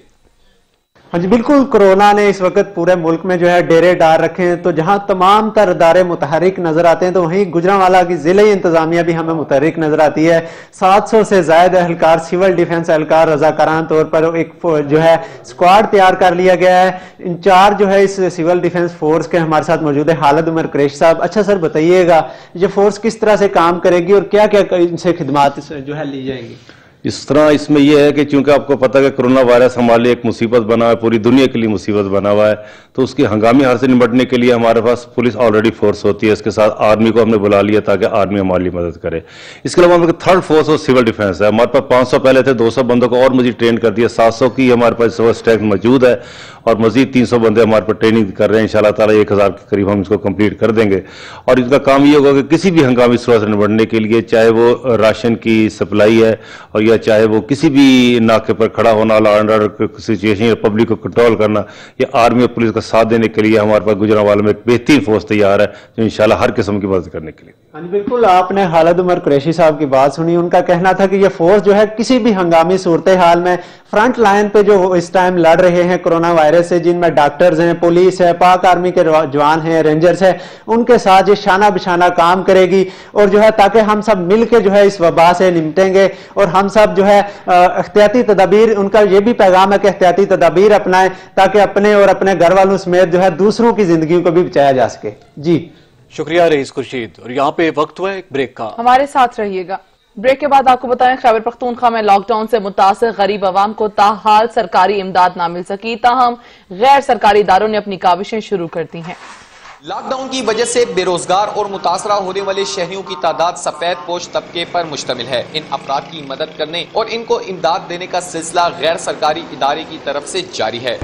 हाँ जी बिल्कुल, कोरोना ने इस वक्त पूरे मुल्क में जो है डेरे डाल रखे हैं, तो जहां तमाम तर इदारे मुतहरिक नजर आते हैं तो वहीं गुजरांवाला की जिले इंतजामिया भी हमें मुतहरिक नजर आती है। सात सौ से ज्यादा एहलकार, सिविल डिफेंस एहलकार रजाकारान तौर पर एक जो है स्क्वाड तैयार कर लिया गया है। इंचार्ज जो है इस सिविल डिफेंस फोर्स के हमारे साथ मौजूद है खालिद उमर कुरैशी साहब। अच्छा सर, बताइएगा ये फोर्स किस तरह से काम करेगी और क्या क्या इनसे खिदमात जो है ली जाएंगी? इस तरह इसमें यह है कि चूंकि आपको पता है कि कोरोना वायरस हमारे लिए एक मुसीबत बना हुआ है, पूरी दुनिया के लिए मुसीबत बना हुआ है, तो उसकी हंगामी हाल से निपटने के लिए हमारे पास पुलिस ऑलरेडी फोर्स होती है। इसके साथ आर्मी को हमने बुला लिया ताकि आर्मी हमारी मदद करे। इसके अलावा हमारे थर्ड फोर्स और सिविल डिफेंस है। हमारे पास पाँच सौ पहले थे, दो सौ बंदों को और मजीद ट्रेन कर दिया, सात सौ की हमारे पास स्ट्रेंथ मौजूद है और मजीद तीन सौ बंदे हमारे पास ट्रेनिंग कर रहे हैं। इंशाल्लाह ताला एक हज़ार के करीब हम इसको कंप्लीट कर देंगे और इसका काम ये होगा कि किसी भी हंगामी सूरत से निपटने के लिए, चाहे वो राशन की सप्लाई है और या चाहे वो किसी भी नाके पर खड़ा होना, लॉ एंड ऑर्डर सिचुएशन या पब्लिक को कंट्रोल करना, या आर्मी और पुलिस का साथ देने के लिए हमारे पास गुजरांवाला में एक बेहतरीन फोर्स तैयार है जो इंशाल्लाह हर किस्म की मदद करने के लिए। हाँ जी बिल्कुल, आपने खालिद उमर कुरैशी साहब की बात सुनी। उनका कहना था कि ये फोर्स जो है किसी भी हंगामी सूरत हाल में फ्रंट लाइन पे जो इस टाइम लड़ रहे हैं कोरोना वायरस से, जिनमें डॉक्टर्स हैं, पुलिस है, पाक आर्मी के जवान हैं, रेंजर्स हैं, उनके साथ ये शाना बिशाना काम करेगी और जो है ताकि हम सब मिल के जो है इस वबा से निपटेंगे और हम सब जो है एहतियाती तदाबीर, उनका ये भी पैगाम है कि एहतियाती तदाबीर अपनाएं ताकि अपने और अपने घर वालों समेत जो है दूसरों की जिंदगी को भी बचाया जा सके। जी शुक्रिया रईस खुर्शीद। और यहाँ पे वक्त हुआ एक ब्रेक का, हमारे साथ रहिएगा। ब्रेक के बाद आपको बताएं, खैबर पख्तूनख्वा में लॉकडाउन से मुतासिर गरीब आवाम को ताहाल सरकारी इमदाद ना मिल सकी, ताहम गैर सरकारी इदारों ने अपनी काविशें शुरू कर दी हैं। लॉकडाउन की वजह से बेरोजगार और मुतासरा होने वाले शहरियों की तादाद सफेद पोश तबके पर मुश्तमिल है। इन अफराद की मदद करने और इनको इमदाद देने का सिलसिला गैर सरकारी इदारे की तरफ से जारी है।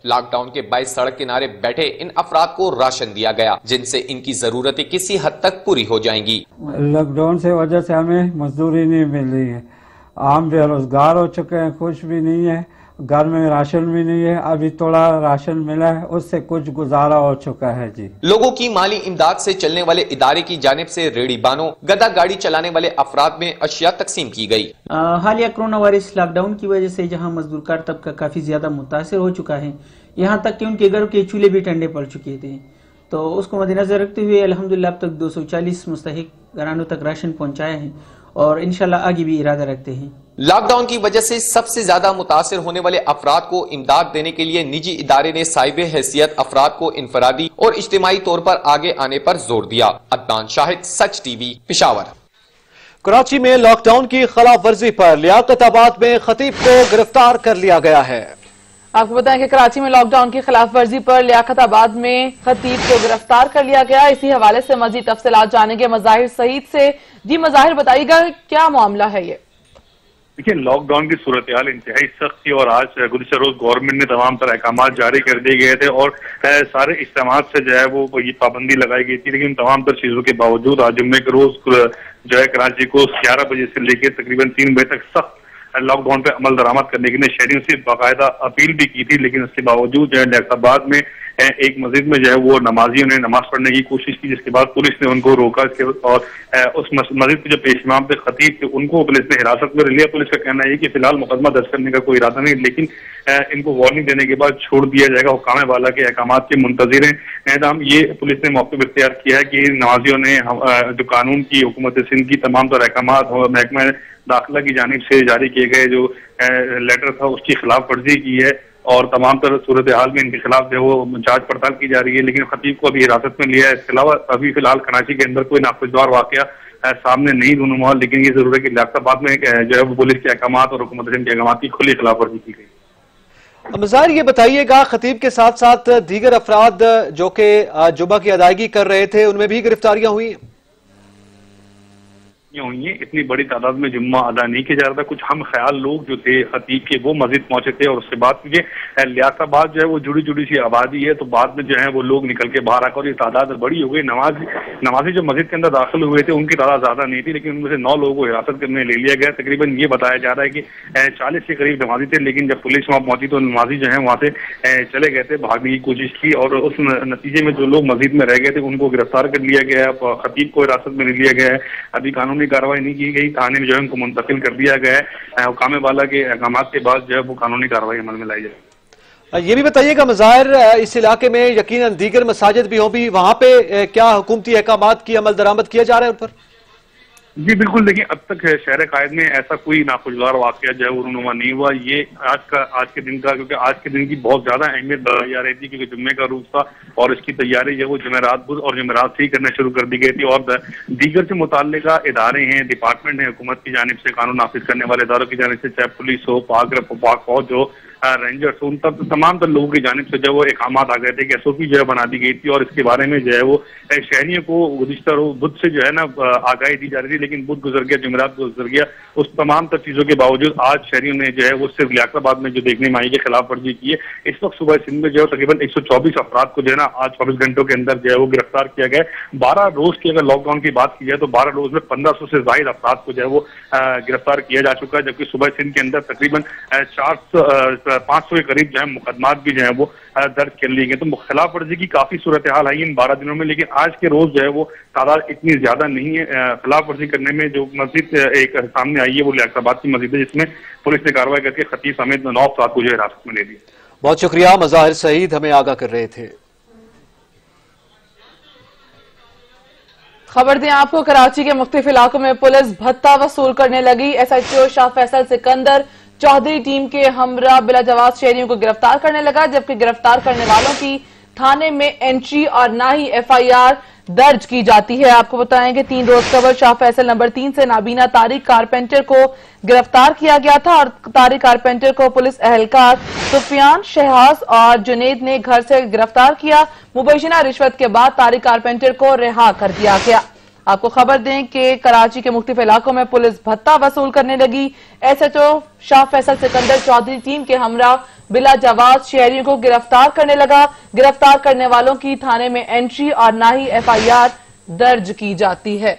लॉकडाउन के बाईस सड़क किनारे बैठे इन अफराद को राशन दिया गया, जिनसे इनकी जरूरतें किसी हद तक पूरी हो जाएंगी। लॉकडाउन से वजह से हमें मजदूरी नहीं मिल रही है, आम बेरोजगार हो चुके हैं, कुछ भी नहीं है, घर में राशन भी नहीं है, अभी थोड़ा राशन मिला है, उससे कुछ गुजारा हो चुका है जी। लोगों की माली इमदाद से चलने वाले इदारे की जानिब से रेडी बानों, गदा गाड़ी चलाने वाले अफराद में अशिया तकसीम की गई। हालिया कोरोना वायरस लॉकडाउन की वजह से जहां मजदूरकार तबका काफी ज्यादा मुतासर हो चुका है, यहाँ तक कि उनके घरों के चूल्हे भी ठंडे पड़ चुके थे, तो उसको मद्देनजर रखते हुए अल्हम्दुलिल्लाह अब तक दो सौ चालीस मुस्तहिक घरानों तक राशन पहुँचाया है और इंशाल्लाह आगे भी इरादा रखते हैं। लॉकडाउन की वजह से सबसे ज्यादा मुतासिर होने वाले अफराद को इमदाद देने के लिए निजी इदारे ने साहिब हैसियत अफराद को इनफरादी और इज्तिमाई तौर पर आगे आने पर जोर दिया। अदनान शाहिद, सच टीवी, पेशावर। कराची में लॉकडाउन की खिलाफ वर्जी पर लियाकताबाद में खतीब को गिरफ्तार कर लिया गया है। आपको बताएं कि कराची में लॉकडाउन की खिलाफ वर्जी पर लियाकताबाद में खतीब को गिरफ्तार कर लिया गया। इसी हवाले से मजीद तफसीलात जानेंगे मज़ाहिर सईद से। जी मज़ाहिर, बताइएगा क्या मामला है ये? देखिए, लॉकडाउन की सूरत हाल इंतहाई सख्त थी और आज गुज़िश्ता रोज गवर्नमेंट ने तमाम तरह अहकाम जारी कर दिए गए थे और सारे इज्तिमा से जो है वो ये पाबंदी लगाई गई थी, लेकिन तमाम तर चीजों के बावजूद आज जुम्मे के रोज जो है कराची को ग्यारह बजे से लेकर तकरीबन तीन बजे तक सख्त लॉकडाउन पे अमल दरामद करने के लिए शहरियों से बाकायदा अपील भी की थी, लेकिन उसके बावजूद जो है लियाकताबाद में एक मस्जिद में जो है वो नमाजियों ने नमाज पढ़ने की कोशिश की, जिसके बाद पुलिस ने उनको रोका और उस मस्जिद के जो पेश इमाम थे, खतीब थे, उनको पुलिस ने हिरासत में लिया। पुलिस का कहना है कि फिलहाल मुकदमा दर्ज करने का कोई इरादा नहीं, लेकिन इनको वार्निंग देने के बाद छोड़ दिया जाएगा। हुकाम वाला के अहकाम के मुंतजिर हैं। ये पुलिस ने मौके पर इख्तियार किया है कि नमाजियों ने जो कानून की हुकूमत सिंध की तमाम तरह अहकाम और महकमा दाखिला की जानिब से जारी किए गए जो लेटर था उसकी खिलाफ वर्जी की है और तमाम तरह सूरत हाल में इनके खिलाफ जो वो जांच पड़ताल की जा रही है, लेकिन खतीब को अभी हिरासत में लिया है। इसके अलावा अभी फिलहाल कराची के अंदर कोई नाखुशगवार वाकया सामने नहीं रूनुमा, लेकिन ये जरूर है कि लियाकताबाद में जो है वो पुलिस के अहकाम और हुकूमत के अहकाम की खुली खिलाफ वर्जी की गई। मज़ाहिर, ये बताइएगा खतीब के साथ साथ दीगर अफराद जो कि जुमा की अदायगी कर रहे थे उनमें भी गिरफ्तारियां हुई हुई है। इतनी बड़ी तादाद में जुम्मा अदा नहीं किया जा रहा था। कुछ हम ख्याल लोग जो थे खतीब के वो मस्जिद पहुंचे थे और उसके बाद ये लियाकताबाद जो है वो जुड़ी जुड़ी सी आबादी है, तो बाद में जो है वो लोग निकल के बाहर आकर ये तादाद बड़ी हो गई। नमाज नमाजी जो मस्जिद के अंदर दाखिल हुए थे उनकी तादाद ज्यादा नहीं थी, लेकिन उनमें से नौ लोगों को हिरासत में ले लिया गया। तकरीबन ये बताया जा रहा है कि चालीस के करीब नमाजी थे, लेकिन जब पुलिस वहाँ पहुंची तो नमाजी जो है वहाँ से चले गए थे, भागने की कोशिश की और उस नतीजे में जो लोग मस्जिद में रह गए थे उनको गिरफ्तार कर लिया गया, खतीब को हिरासत में ले लिया गया है। अभी कानूनी कार्रवाई नहीं की गई, थाने में जो है उनको मुंतकिल कर दिया गया है। हुकाम वाला के अहकाम के बाद जो है वो कानूनी कार्रवाई अमल में लाई जाए। ये भी बताइएगा मज़ाहिर, इस इलाके में यकीनन दीगर मसाजिद भी हों, भी वहाँ पे क्या हुकूमती अहकाम की अमल दरामद किया जा रहा है उन पर? जी बिल्कुल, देखिए अब तक शहर कायद में ऐसा कोई नाखुशगवार वाकया जो है वो रूनुमा नहीं हुआ। ये आज का आज के दिन का, क्योंकि आज के दिन की बहुत ज्यादा अहमियत बताई जा रही थी, क्योंकि जुम्मे का रूज था और इसकी तैयारी जो है वो जुमेरात बुध और जुमेरात से ही करना शुरू कर दी गई थी और दीगर से मुताल्लिका इदारे हैं, डिपार्टमेंट है हुकूमत की जानिब से, कानून नाफिज करने वाले इदारों की जानिब से, चाहे पुलिस हो, पाक पाक फौज हो, रेंजर्स उन तब तमाम तर लोगों की जानिब से जो वो अहकाम आ गए थे कि एसओपी जो है बना दी गई थी और इसके बारे में जो है वो शहरियों को गुज़िश्ता बुध से जो है ना आगाही दी जा रही थी, लेकिन बुध गुजर गया, जुमेरात गुजर गया। उस तमाम तर चीजों के बावजूद आज शहरियों ने जो है वो सिर्फ लियाकताबाद में जो देखने में आई के खिलाफ वर्जी की है। इस वक्त सुबह सिंध में जो है तकरीबन एक सौ चौबीस अफराद को जो है ना आज चौबीस घंटों के अंदर जो है वो गिरफ्तार किया गया। बारह रोज की अगर लॉकडाउन की बात की जाए तो बारह रोज में पंद्रह सौ से जायद अफराद को जो है वो गिरफ्तार किया जा चुका है, जबकि सुबह सिंध के अंदर तकरीबन चार सौ पांच सौ के करीब जो है मुकदमात भी जो है वो दर्ज कर लिए गए। तो खिलाफ वर्जी की काफी सूरत हाल आई इन बारह दिनों में, लेकिन आज के रोज जो है वो तादाद इतनी ज्यादा नहीं है। खिलाफ वर्जी करने में जो मस्जिद एक सामने आई है वो लियाकताबाद की मस्जिद है, जिसमें पुलिस ने कार्रवाई करके खतीब समेत नौ अफराद को जो हिरासत में ले लिया। बहुत शुक्रिया, मज़ाहिर सईद हमें आगाह कर रहे थे। खबर दें आपको, कराची के मुख्तलिफ इलाकों में पुलिस भत्ता वसूल करने लगी। एसएचओ शाह फैसल सिकंदर चौधरी टीम के हमरा बिला जवाब शहरियों को गिरफ्तार करने लगा, जबकि गिरफ्तार करने वालों की थाने में एंट्री और ना ही एफआईआर दर्ज की जाती है। आपको बताएं कि तीन रोज कबल शाह फैसल नंबर तीन से नाबीना तारिक कारपेंटर को गिरफ्तार किया गया था और तारिक कारपेंटर को पुलिस एहलकार सुफियान, शहबाज और जुनेद ने घर से गिरफ्तार किया। मुबैना रिश्वत के बाद तारिक कारपेंटर को रिहा कर दिया गया। आपको खबर दें कि कराची के मुख्तलिफ इलाकों में पुलिस भत्ता वसूल करने लगी। एसएचओ शाह फैसल सिकंदर चौधरी टीम के हमरा बिला जवाब शहरियों को गिरफ्तार करने लगा। गिरफ्तार करने वालों की थाने में एंट्री और न ही एफ आई आर दर्ज की जाती है।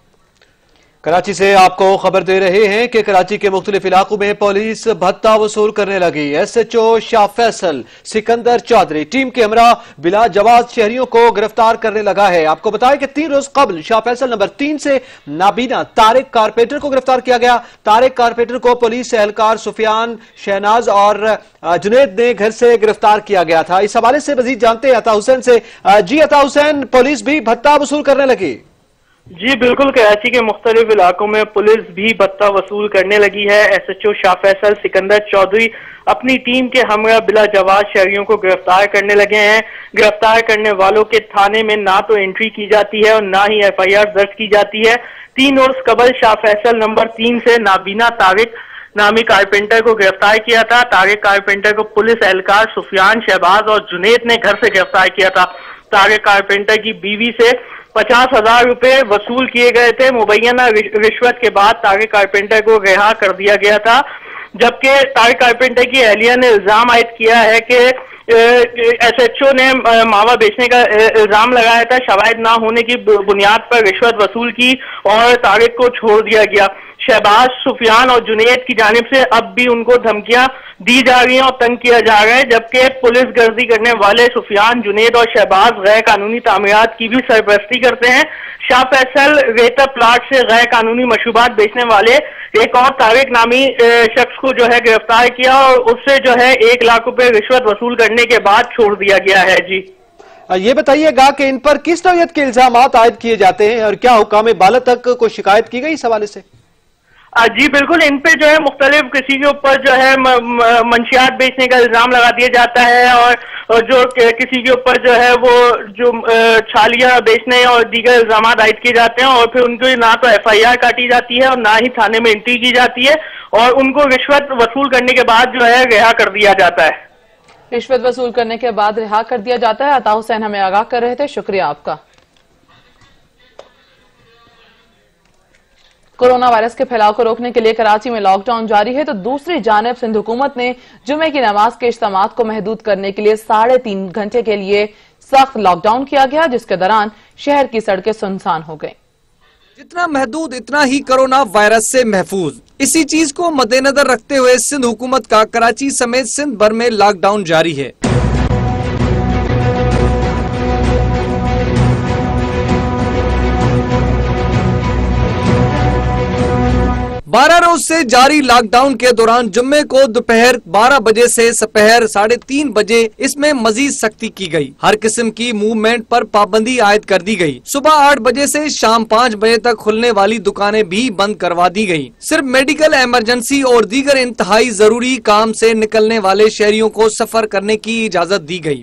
कराची से आपको खबर दे रहे हैं कि कराची के मुख्तलिफ इलाकों में पुलिस भत्ता वसूल करने लगी। S H O Shah Faisal Sikandar Chaudhry team के हमरा बिला जवाब शहरियों को गिरफ्तार करने लगा है। आपको बताएं कि तीन रोज कबल शाह फैसल नंबर तीन से नाबीना तारिक कारपेंटर को गिरफ्तार किया गया। तारिक कारपेंटर को पुलिस एहलकार सुफियान शहनाज और जुनैद ने घर से गिरफ्तार किया गया था। इस हवाले से मजीद जानते हैं अता हुसैन से। जी अता हुसैन, पुलिस भी भत्ता वसूल करने लगी? जी बिल्कुल, कराची के मुख्तलिफ इलाकों में पुलिस भी भत्ता वसूल करने लगी है। S H O Shah Faisal Sikandar Chaudhry अपनी टीम के हमरा बिला जवाब शहरियों को गिरफ्तार करने लगे हैं। गिरफ्तार करने वालों के थाने में ना तो एंट्री की जाती है और ना ही एफ आई आर दर्ज की जाती है। तीन रोज कबल शाह फैसल नंबर तीन से नाबीना तारिक नामी कारपेंटर को गिरफ्तार किया था। तारिक कारपेंटर को पुलिस एहलकार सुफियान शहबाज और जुनैद ने घर से गिरफ्तार किया था। तारिक कारपेंटर की बीवी से पचास हजार रुपए वसूल किए गए थे। मुबैना रिश्वत के बाद तारिक कारपेंटर को रिहा कर दिया गया था, जबकि तारिक कारपेंटर की अहलिया ने इल्जाम आयद किया है कि एस एच ओ ने मावा बेचने का इल्जाम लगाया था। शवाहिद ना होने की बुनियाद पर रिश्वत वसूल की और तारिक को छोड़ दिया गया। शहबाज, सुफियान और जुनैद की जानिब से अब भी उनको धमकियां दी जा रही हैं और तंग किया जा रहा है, जबकि पुलिस गर्दी करने वाले सुफियान, जुनैद और शहबाज गैर कानूनी तामीरात की भी सरपरस्ती करते हैं। शाह फैसल रेता प्लाट से गैर कानूनी मशरूबात बेचने वाले एक और तारिक नामी शख्स को जो है गिरफ्तार किया और उससे जो है एक लाख रुपए रिश्वत वसूल करने के बाद छोड़ दिया गया है। जी ये बताइएगा कि इन पर किस नौयत के इल्जाम आयद किए जाते हैं और क्या हुकाम बाला तक कोई शिकायत की गई इस हवाले से? जी बिल्कुल, इन पे जो है मुख्तलिफ किसी के ऊपर जो है मंशियात बेचने का इल्जाम लगा दिया जाता है और जो किसी के ऊपर जो है वो जो छालियां बेचने और दीगर इल्जाम आयद किए जाते हैं और फिर उनको ना तो एफ आई आर काटी जाती है और ना ही थाने में एंट्री की जाती है और उनको रिश्वत वसूल करने के बाद जो है रिहा कर दिया जाता है। रिश्वत वसूल करने के बाद रिहा कर दिया जाता है। अता हुसैन हमें आगाह कर रहे थे, शुक्रिया आपका। कोरोना वायरस के फैलाव को रोकने के लिए कराची में लॉकडाउन जारी है, तो दूसरी जानिब सिंध हुकूमत ने जुमे की नमाज के इज्तिमात को महदूद करने के लिए साढ़े तीन घंटे के लिए सख्त लॉकडाउन किया गया, जिसके दौरान शहर की सड़कें सुनसान हो गईं। जितना महदूद इतना ही कोरोना वायरस से महफूज। इसी चीज को मद्देनजर रखते हुए सिंध हुकूमत का कराची समेत सिंध भर में लॉकडाउन जारी है। बारह रोज से जारी लॉकडाउन के दौरान जुम्मे को दोपहर बारह बजे से दोपहर साढ़े तीन बजे इसमें मजीद सख्ती की गई। हर किस्म की मूवमेंट पर पाबंदी आयद कर दी गई। सुबह आठ बजे से शाम पाँच बजे तक खुलने वाली दुकानें भी बंद करवा दी गई। सिर्फ मेडिकल इमरजेंसी और दीगर इंतहाई जरूरी काम से निकलने वाले शहरियों को सफर करने की इजाजत दी गई।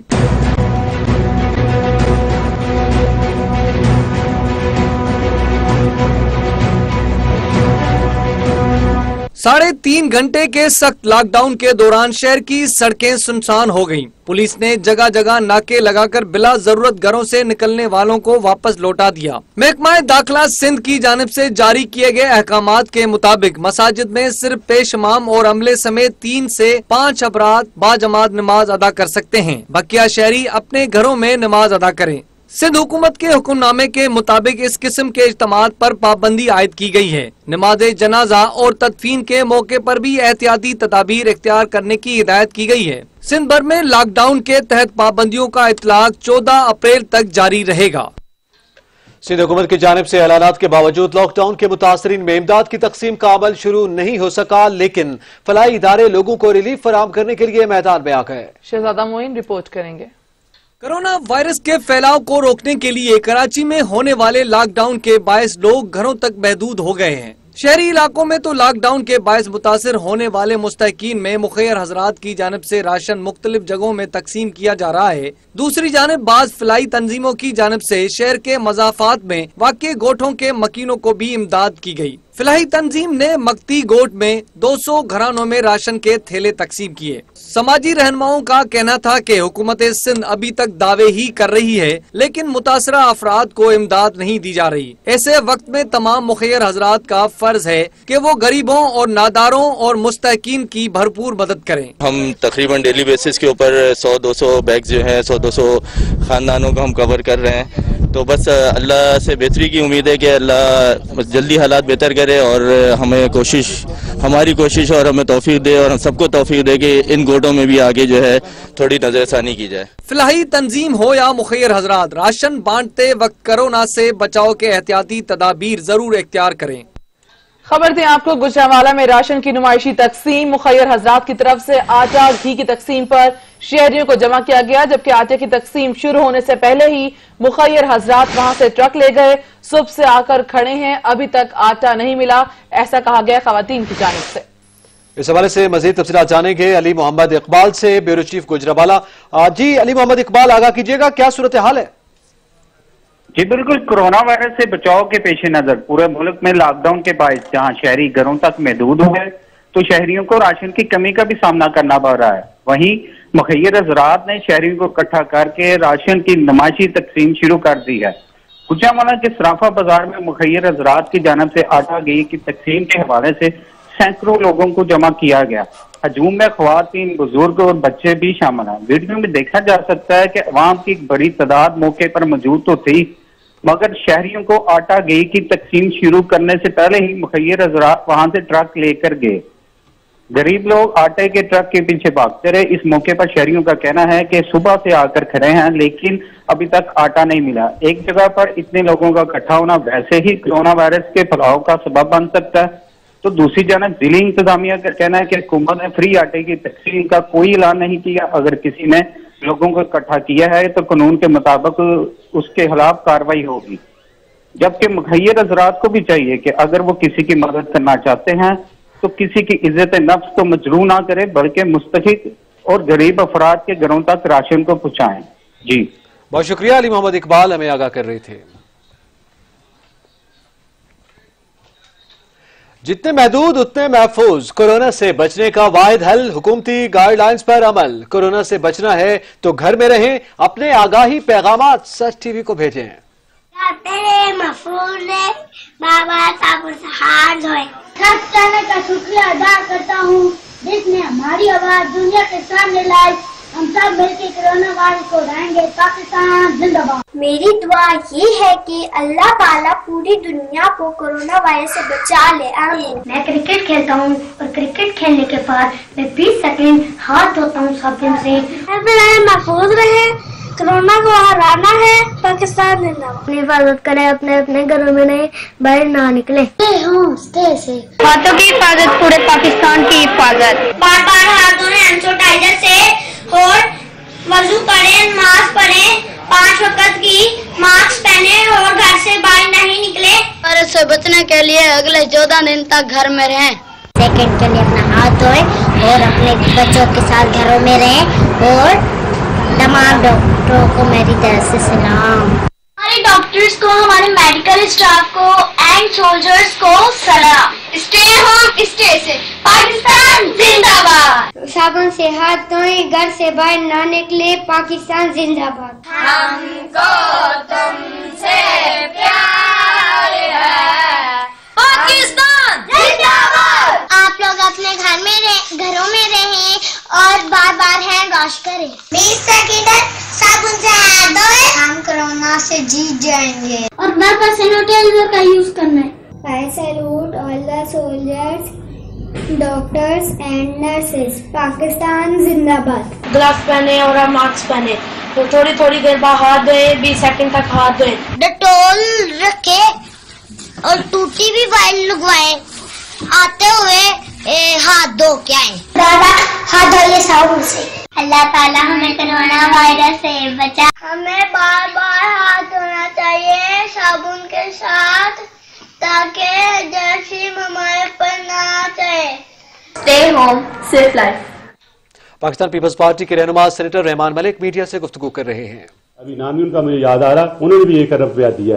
साढ़े तीन घंटे के सख्त लॉकडाउन के दौरान शहर की सड़कें सुनसान हो गईं। पुलिस ने जगह जगह नाके लगाकर बिला जरूरत घरों से निकलने वालों को वापस लौटा दिया। महकमा दाखिला सिंध की जानिब से जारी किए गए अहकामात के मुताबिक मसाजिद में सिर्फ पेश इमाम और अमले समेत तीन से पाँच अफराद बाजमात नमाज अदा कर सकते हैं। बकिया शहरी अपने घरों में नमाज अदा करें। सिंध हुकूमत के हुक्मनामे के मुताबिक इस किस्म के इज्तिमात पर पाबंदी आयद की गई है। नमाज जनाजा और तदफीन के मौके पर भी एहतियाती तदाबीर इख्तियार करने की हिदायत की गई है। सिंध भर में लॉकडाउन के तहत पाबंदियों का इतलाक चौदह अप्रैल तक जारी रहेगा। सिंध हुकूमत की जानिब से ऐलानात के बावजूद लॉकडाउन के मुतासरीन में इमदाद की तकसीम का अमल शुरू नहीं हो सका, लेकिन फलाही इदारे लोगों को रिलीफ फराहम करने के लिए मैदान में आ गए। शहजादा मोइन रिपोर्ट करेंगे। कोरोना वायरस के फैलाव को रोकने के लिए कराची में होने वाले लॉकडाउन के बायस लोग घरों तक महदूद हो गए हैं। शहरी इलाकों में तो लॉकडाउन के बायस मुतासिर होने वाले मुस्तकीन में मुखैर हजरात की जानिब से राशन मुख्तलिफ जगहों में तकसीम किया जा रहा है। दूसरी जानिब बाज फलाई तंजीमों की जानिब से शहर के मजाफात में वाक़ई गोठों के मकीनों को भी इमदाद की गई। फिलहाल तंजीम ने मक्ती गोट में दो सौ घरानों में राशन के थैले तकसीम किए। समाजी रहनुमाओं का कहना था कि हुकूमत सिंध अभी तक दावे ही कर रही है, लेकिन मुतासरा अफराद को इमदाद नहीं दी जा रही। ऐसे वक्त में तमाम मुखैर हजरात का फर्ज है कि वो गरीबों और नादारों और मुस्तहकीन की भरपूर मदद करें। हम तकरीबन डेली बेसिस के ऊपर सौ दो सौ बैग जो है सौ दो सौ खानदानों को हम कवर कर रहे हैं। तो बस अल्लाह से बेहतरी की उम्मीद है कि अल्लाह जल्दी हालात बेहतर करे और हमें कोशिश हमारी कोशिश और हमें तौफीक दे और हम सबको तौफीक दे कि इन गोटों में भी आगे जो है थोड़ी नजरसानी की जाए। फिलहाल तंजीम हो या मुखैर हजरात, राशन बांटते वक्त कोरोना से बचाव के एहतियाती तदाबीर जरूर इख्तियार करें। खबर दें आपको, गुजरांवाला में राशन की नुमाइशी तकसीम। मुखैर हजरात की तरफ से आटा घी की तकसीम पर शहरियों को जमा किया गया, जबकि आटे की तकसीम शुरू होने से पहले ही मुखैर हजरात वहां से ट्रक ले गए। सुबह से आकर खड़े हैं, अभी तक आटा नहीं मिला, ऐसा कहा गया खवातीन की जानिब से। इस हवाले से मजीद तफसीलात जानेंगे अली मोहम्मद इकबाल से, ब्यूरो चीफ गुजरांवाला। जी अली मोहम्मद इकबाल, आगाह कीजिएगा, क्या सूरत हाल है? जी बिल्कुल, कोरोना वायरस से बचाव के पेश नजर पूरे मुल्क में लॉकडाउन के बायस जहां शहरी घरों तक महदूद हुए तो शहरियों को राशन की कमी का भी सामना करना पड़ रहा है। वहीं मुखैर हजरात ने शहरियों को इकट्ठा करके राशन की नुमाइशी तकसीम शुरू कर दी है। गुजरांवाला के सराफा बाजार में मुखैर हजरात की जानब से आटा घी की तकसीम के हवाले से सैकड़ों लोगों को जमा किया गया। हजूम में खवातीन, बुजुर्ग और बच्चे भी शामिल हैं। वीडियो में देखा जा सकता है कि अवाम की एक बड़ी तादाद मौके पर मौजूद तो थी, मगर शहरियों को आटा घी की तकसीम शुरू करने से पहले ही मुखैर हजरात वहां से ट्रक लेकर गए। गरीब लोग आटे के ट्रक के पीछे भागते रहे। इस मौके पर शहरियों का कहना है कि सुबह से आकर खड़े हैं, लेकिन अभी तक आटा नहीं मिला। एक जगह पर इतने लोगों का इकट्ठा होना वैसे ही कोरोना वायरस के फैलाव का सबब बन सकता है। तो दूसरी जानब जिली इंतजामिया का कहना है कि हुकूमत ने फ्री आटे की तकसीम का कोई ऐलान नहीं किया। अगर किसी ने लोगों को इकट्ठा किया है तो कानून के मुताबिक उसके खिलाफ कार्रवाई होगी। जबकि मुखैर हजरात को भी चाहिए कि अगर वो किसी की मदद करना चाहते हैं तो किसी की इज्जत नफ्स को मजरू ना करे, बल्कि मुस्तहिक और गरीब अफराद के घरों तक राशन को पहुंचाएं। जी बहुत शुक्रिया अली मोहम्मद इकबाल, हमें आगाह कर रहे थे। जितने महदूद उतने महफूज, कोरोना से बचने का वाहिद हल हुकूमती गाइडलाइंस पर अमल। कोरोना से बचना है तो घर में रहें, अपने आगाही पैगामात सच टीवी को भेजें। महफूज है, बाबा साबुन से हाथ धोए। का शुक्रिया अदा करता हूँ जिसने हमारी आवाज दुनिया के सामने लाई। हम सब मिलकर कोरोना वायरस को हराएंगे। पाकिस्तान जिंदाबाद। मेरी दुआ ये है कि अल्लाह ताला पूरी दुनिया को कोरोना वायरस से बचा ले। आमीन। मैं क्रिकेट खेलता हूँ और क्रिकेट खेलने के बाद मैं बीस सेकंड हाथ धोता हूँ साबुन से। महफूज रहे, कोरोना को हराना है। पाकिस्तान जिंदाबाद। अपनी हिफाजत करें, अपने अपने घरों में नहीं, बाहर ना निकले। हाथों की हिफाजत, पूरे पाकिस्तान की हिफाजत। बार बार हाथ धोएं सैनिटाइजर से और वजू करें, मास्क पहने, पाँच वक्त की मास्क पहने और घर से बाहर नहीं निकले। वायरस से बचने के लिए अगले चौदह दिन तक घर में रहें। सेकंड के लिए अपना हाथ धोए और अपने बच्चों के साथ घरों में रहें और तमाम डॉक्टरों को मेरी तरफ से सलाम। हमारे डॉक्टर्स को, हमारे मेडिकल स्टाफ को एंड सोल्जर्स को सलाम। Stay home, stay safe. Pakistan जिंदाबाद। साबुन से हाथ धोएं, घर से बाहर ना निकले। पाकिस्तान जिंदाबाद। हमको तुमसे प्यार है। पाकिस्तान जिंदाबाद। आप लोग अपने घर में रह, घरों में रहें और बार बार हैंड वॉश करें। बीस सेकंड साबुन से हाथ धोएं। हम कोरोना से जीत जाएंगे। और घर पर सैनिटाइजर का यूज करना है। I salute all the soldiers, doctors and nurses. Pakistan जिंदाबाद। ग्लव्स पहने और मास्क पहने, तो थोड़ी थोड़ी देर बाद हाथ धोएं, बीस सेकंड तक हाथ धोएं। डेटॉल रखे और टूटी भी वाइल लगवाएं। आते हुए ए, हाथ धो के आए। दादा हाथ धोइए साबुन से। अल्लाह ताला हमें कोरोना वायरस से बचा। हमें बार बार हाथ धोना चाहिए साबुन के साथ, ताकि जरासीम हमारे पर ना आ जाए। Stay home, safe life. Pakistan peoples party के रहनुमा सेनेटर रहमान मलिक मीडिया से गुफ्तगू कर रहे हैं। अभी नाम ही उनका मुझे याद आ रहा, उन्होंने भी एक रवैया दिया है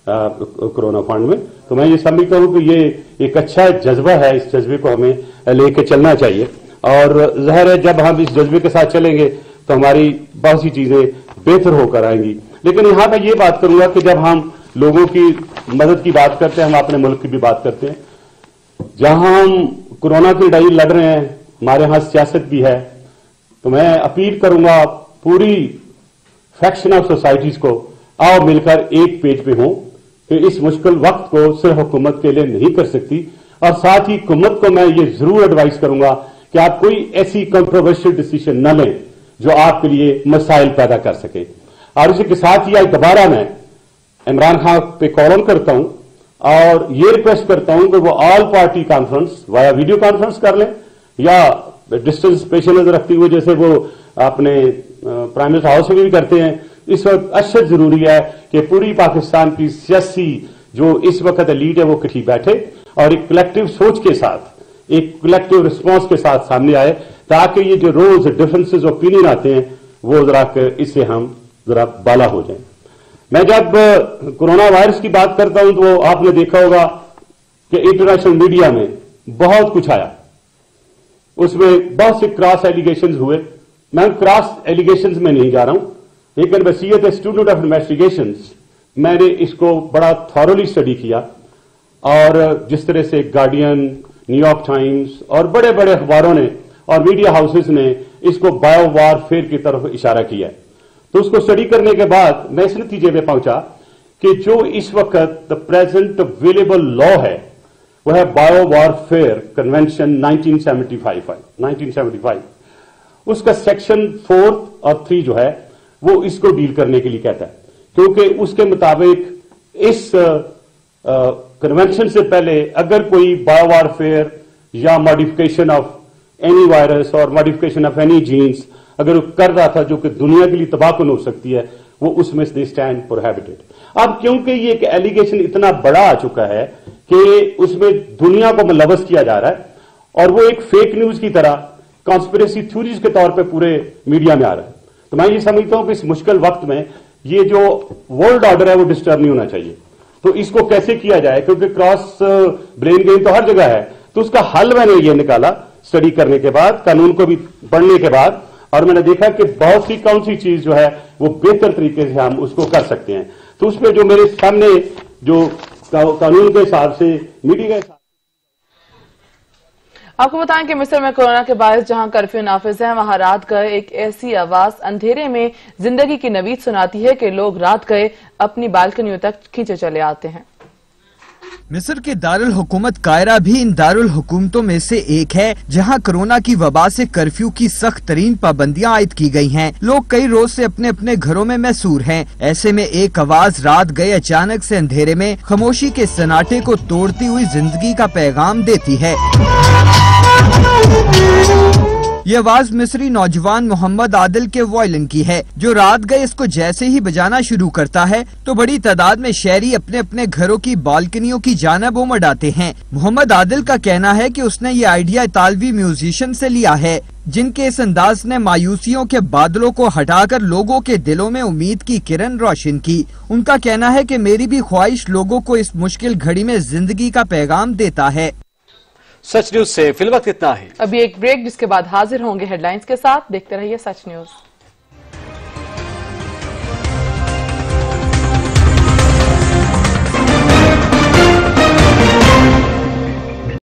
कोरोना फंड में। तो मैं ये समझता हूँ कि ये एक अच्छा जज्बा है, इस जज्बे को हमें लेके चलना चाहिए और जाहिर है जब हम इस जज्बे के साथ चलेंगे तो हमारी बहुत सी चीजें बेहतर होकर आएंगी। लेकिन यहाँ मैं ये बात करूंगा कि जब हम लोगों की मदद की बात करते हैं, हम अपने मुल्क की भी बात करते हैं, जहां हम कोरोना की लड़ाई लड़ रहे हैं, हमारे यहाँ सियासत भी है, तो मैं अपील करूंगा पूरी फैक्शन ऑफ सोसाइटीज को, आओ मिलकर एक पेज पे हों कि इस मुश्किल वक्त को सिर्फ हुकूमत के लिए नहीं कर सकती। और साथ ही हुकूमत को मैं ये जरूर एडवाइस करूंगा कि आप कोई ऐसी कंट्रोवर्शियल डिसीजन न लें जो आपके लिए मसाइल पैदा कर सके। और इसी के साथ ही आज दोबारा मैं इमरान खान पे कॉल ऑन करता हूं और ये रिक्वेस्ट करता हूं कि वो all party conference via video conference कर लें या डिस्टेंस पेश नजर रखते हुए जैसे वो अपने प्राइम मिनिस्टर हाउस में भी करते हैं। इस वक्त अशद जरूरी है कि पूरी पाकिस्तान की सियासी जो इस वक्त लीड है वो इकट्ठी बैठे और एक कलेक्टिव सोच के साथ, एक कलेक्टिव रिस्पॉन्स के साथ सामने आए, ताकि ये जो रोज डिफरेंसेस ओपिनियन आते हैं वो जरा इससे हम जरा बाला हो जाए। मैं जब कोरोना वायरस की बात करता हूं तो आपने देखा होगा कि इंटरनेशनल मीडिया में बहुत कुछ आया, उसमें बहुत से क्रॉस एलिगेशंस हुए। मैं क्रॉस एलिगेशंस में नहीं जा रहा हूं, लेकिन वसीयत स्टूडेंट ऑफ इन्वेस्टिगेशंस मैंने इसको बड़ा थॉरोली स्टडी किया और जिस तरह से गार्डियन, न्यूयॉर्क टाइम्स और बड़े बड़े अखबारों ने और मीडिया हाउसेस ने इसको बायो वारफेयर की तरफ इशारा किया है, तो उसको स्टडी करने के बाद मैं इस नतीजे पे पहुंचा कि जो इस वक्त द प्रेजेंट अवेलेबल लॉ है वह है bio warfare convention nineteen seventy five. उसका सेक्शन फोर्थ और थ्री जो है वो इसको डील करने के लिए कहता है, क्योंकि उसके मुताबिक इस कन्वेंशन से पहले अगर कोई बायो वारफेयर या मॉडिफिकेशन ऑफ एनी वायरस और मॉडिफिकेशन ऑफ एनी जीन्स अगर वो कर रहा था जो कि दुनिया के लिए तबाहकुन हो सकती है, वो उसमें से स्टैंड प्रोहिबिटेड। अब क्योंकि ये एक एलिगेशन इतना बड़ा आ चुका है कि उसमें दुनिया को मुलवस किया जा रहा है और वो एक फेक न्यूज की तरह कॉन्स्पिरेसी थ्योरीज के तौर पे पूरे मीडिया में आ रहा है, तो मैं ये समझता हूं कि इस मुश्किल वक्त में ये जो वर्ल्ड ऑर्डर है वो डिस्टर्ब नहीं होना चाहिए। तो इसको कैसे किया जाए, क्योंकि क्रॉस ब्रेन गेम तो हर जगह है, तो उसका हल मैंने ये निकाला स्टडी करने के बाद, कानून को भी पढ़ने के बाद, और मैंने देखा कि बहुत सी कौन सी चीज जो है वो बेहतर तरीके से हम उसको कर सकते हैं। तो उसमें जो मेरे सामने जो कानून के हिसाब से मीडिया के हिसाब आपको बताएं कि मिस्र में कोरोना के बायस जहां कर्फ्यू नाफिज है, वहां रात गए एक ऐसी आवाज अंधेरे में जिंदगी की नवीद सुनाती है कि लोग रात गए अपनी बालकनियों तक खींचे चले आते हैं। मिस्र के दारुल हुकूमत कायरा भी इन दारुल हुकूमतों में से एक है जहां कोरोना की वबा से कर्फ्यू की सख्त तरीन पाबंदियां आयद की गई हैं। लोग कई रोज से अपने अपने घरों में मैसूर हैं। ऐसे में एक आवाज रात गए अचानक से अंधेरे में खामोशी के सन्नाटे को तोड़ती हुई जिंदगी का पैगाम देती है। ये आवाज मिस्री नौजवान मोहम्मद आदिल के वायलिन की है, जो रात गए इसको जैसे ही बजाना शुरू करता है तो बड़ी तादाद में शहरी अपने अपने घरों की बालकनियों की जानब उमड़ आते हैं। मोहम्मद आदिल का कहना है कि उसने ये आइडिया इतालवी म्यूजिशियन से लिया है, जिनके इस अंदाज ने मायूसियों के बादलों को हटाकर लोगों के दिलों में उम्मीद की किरण रोशन की। उनका कहना है कि मेरी भी ख्वाहिश लोगों को इस मुश्किल घड़ी में जिंदगी का पैगाम देता है। सच न्यूज से फिल वक्त इतना है। अभी एक ब्रेक, जिसके बाद हाजिर होंगे हेडलाइंस के साथ। देखते रहिए सच न्यूज।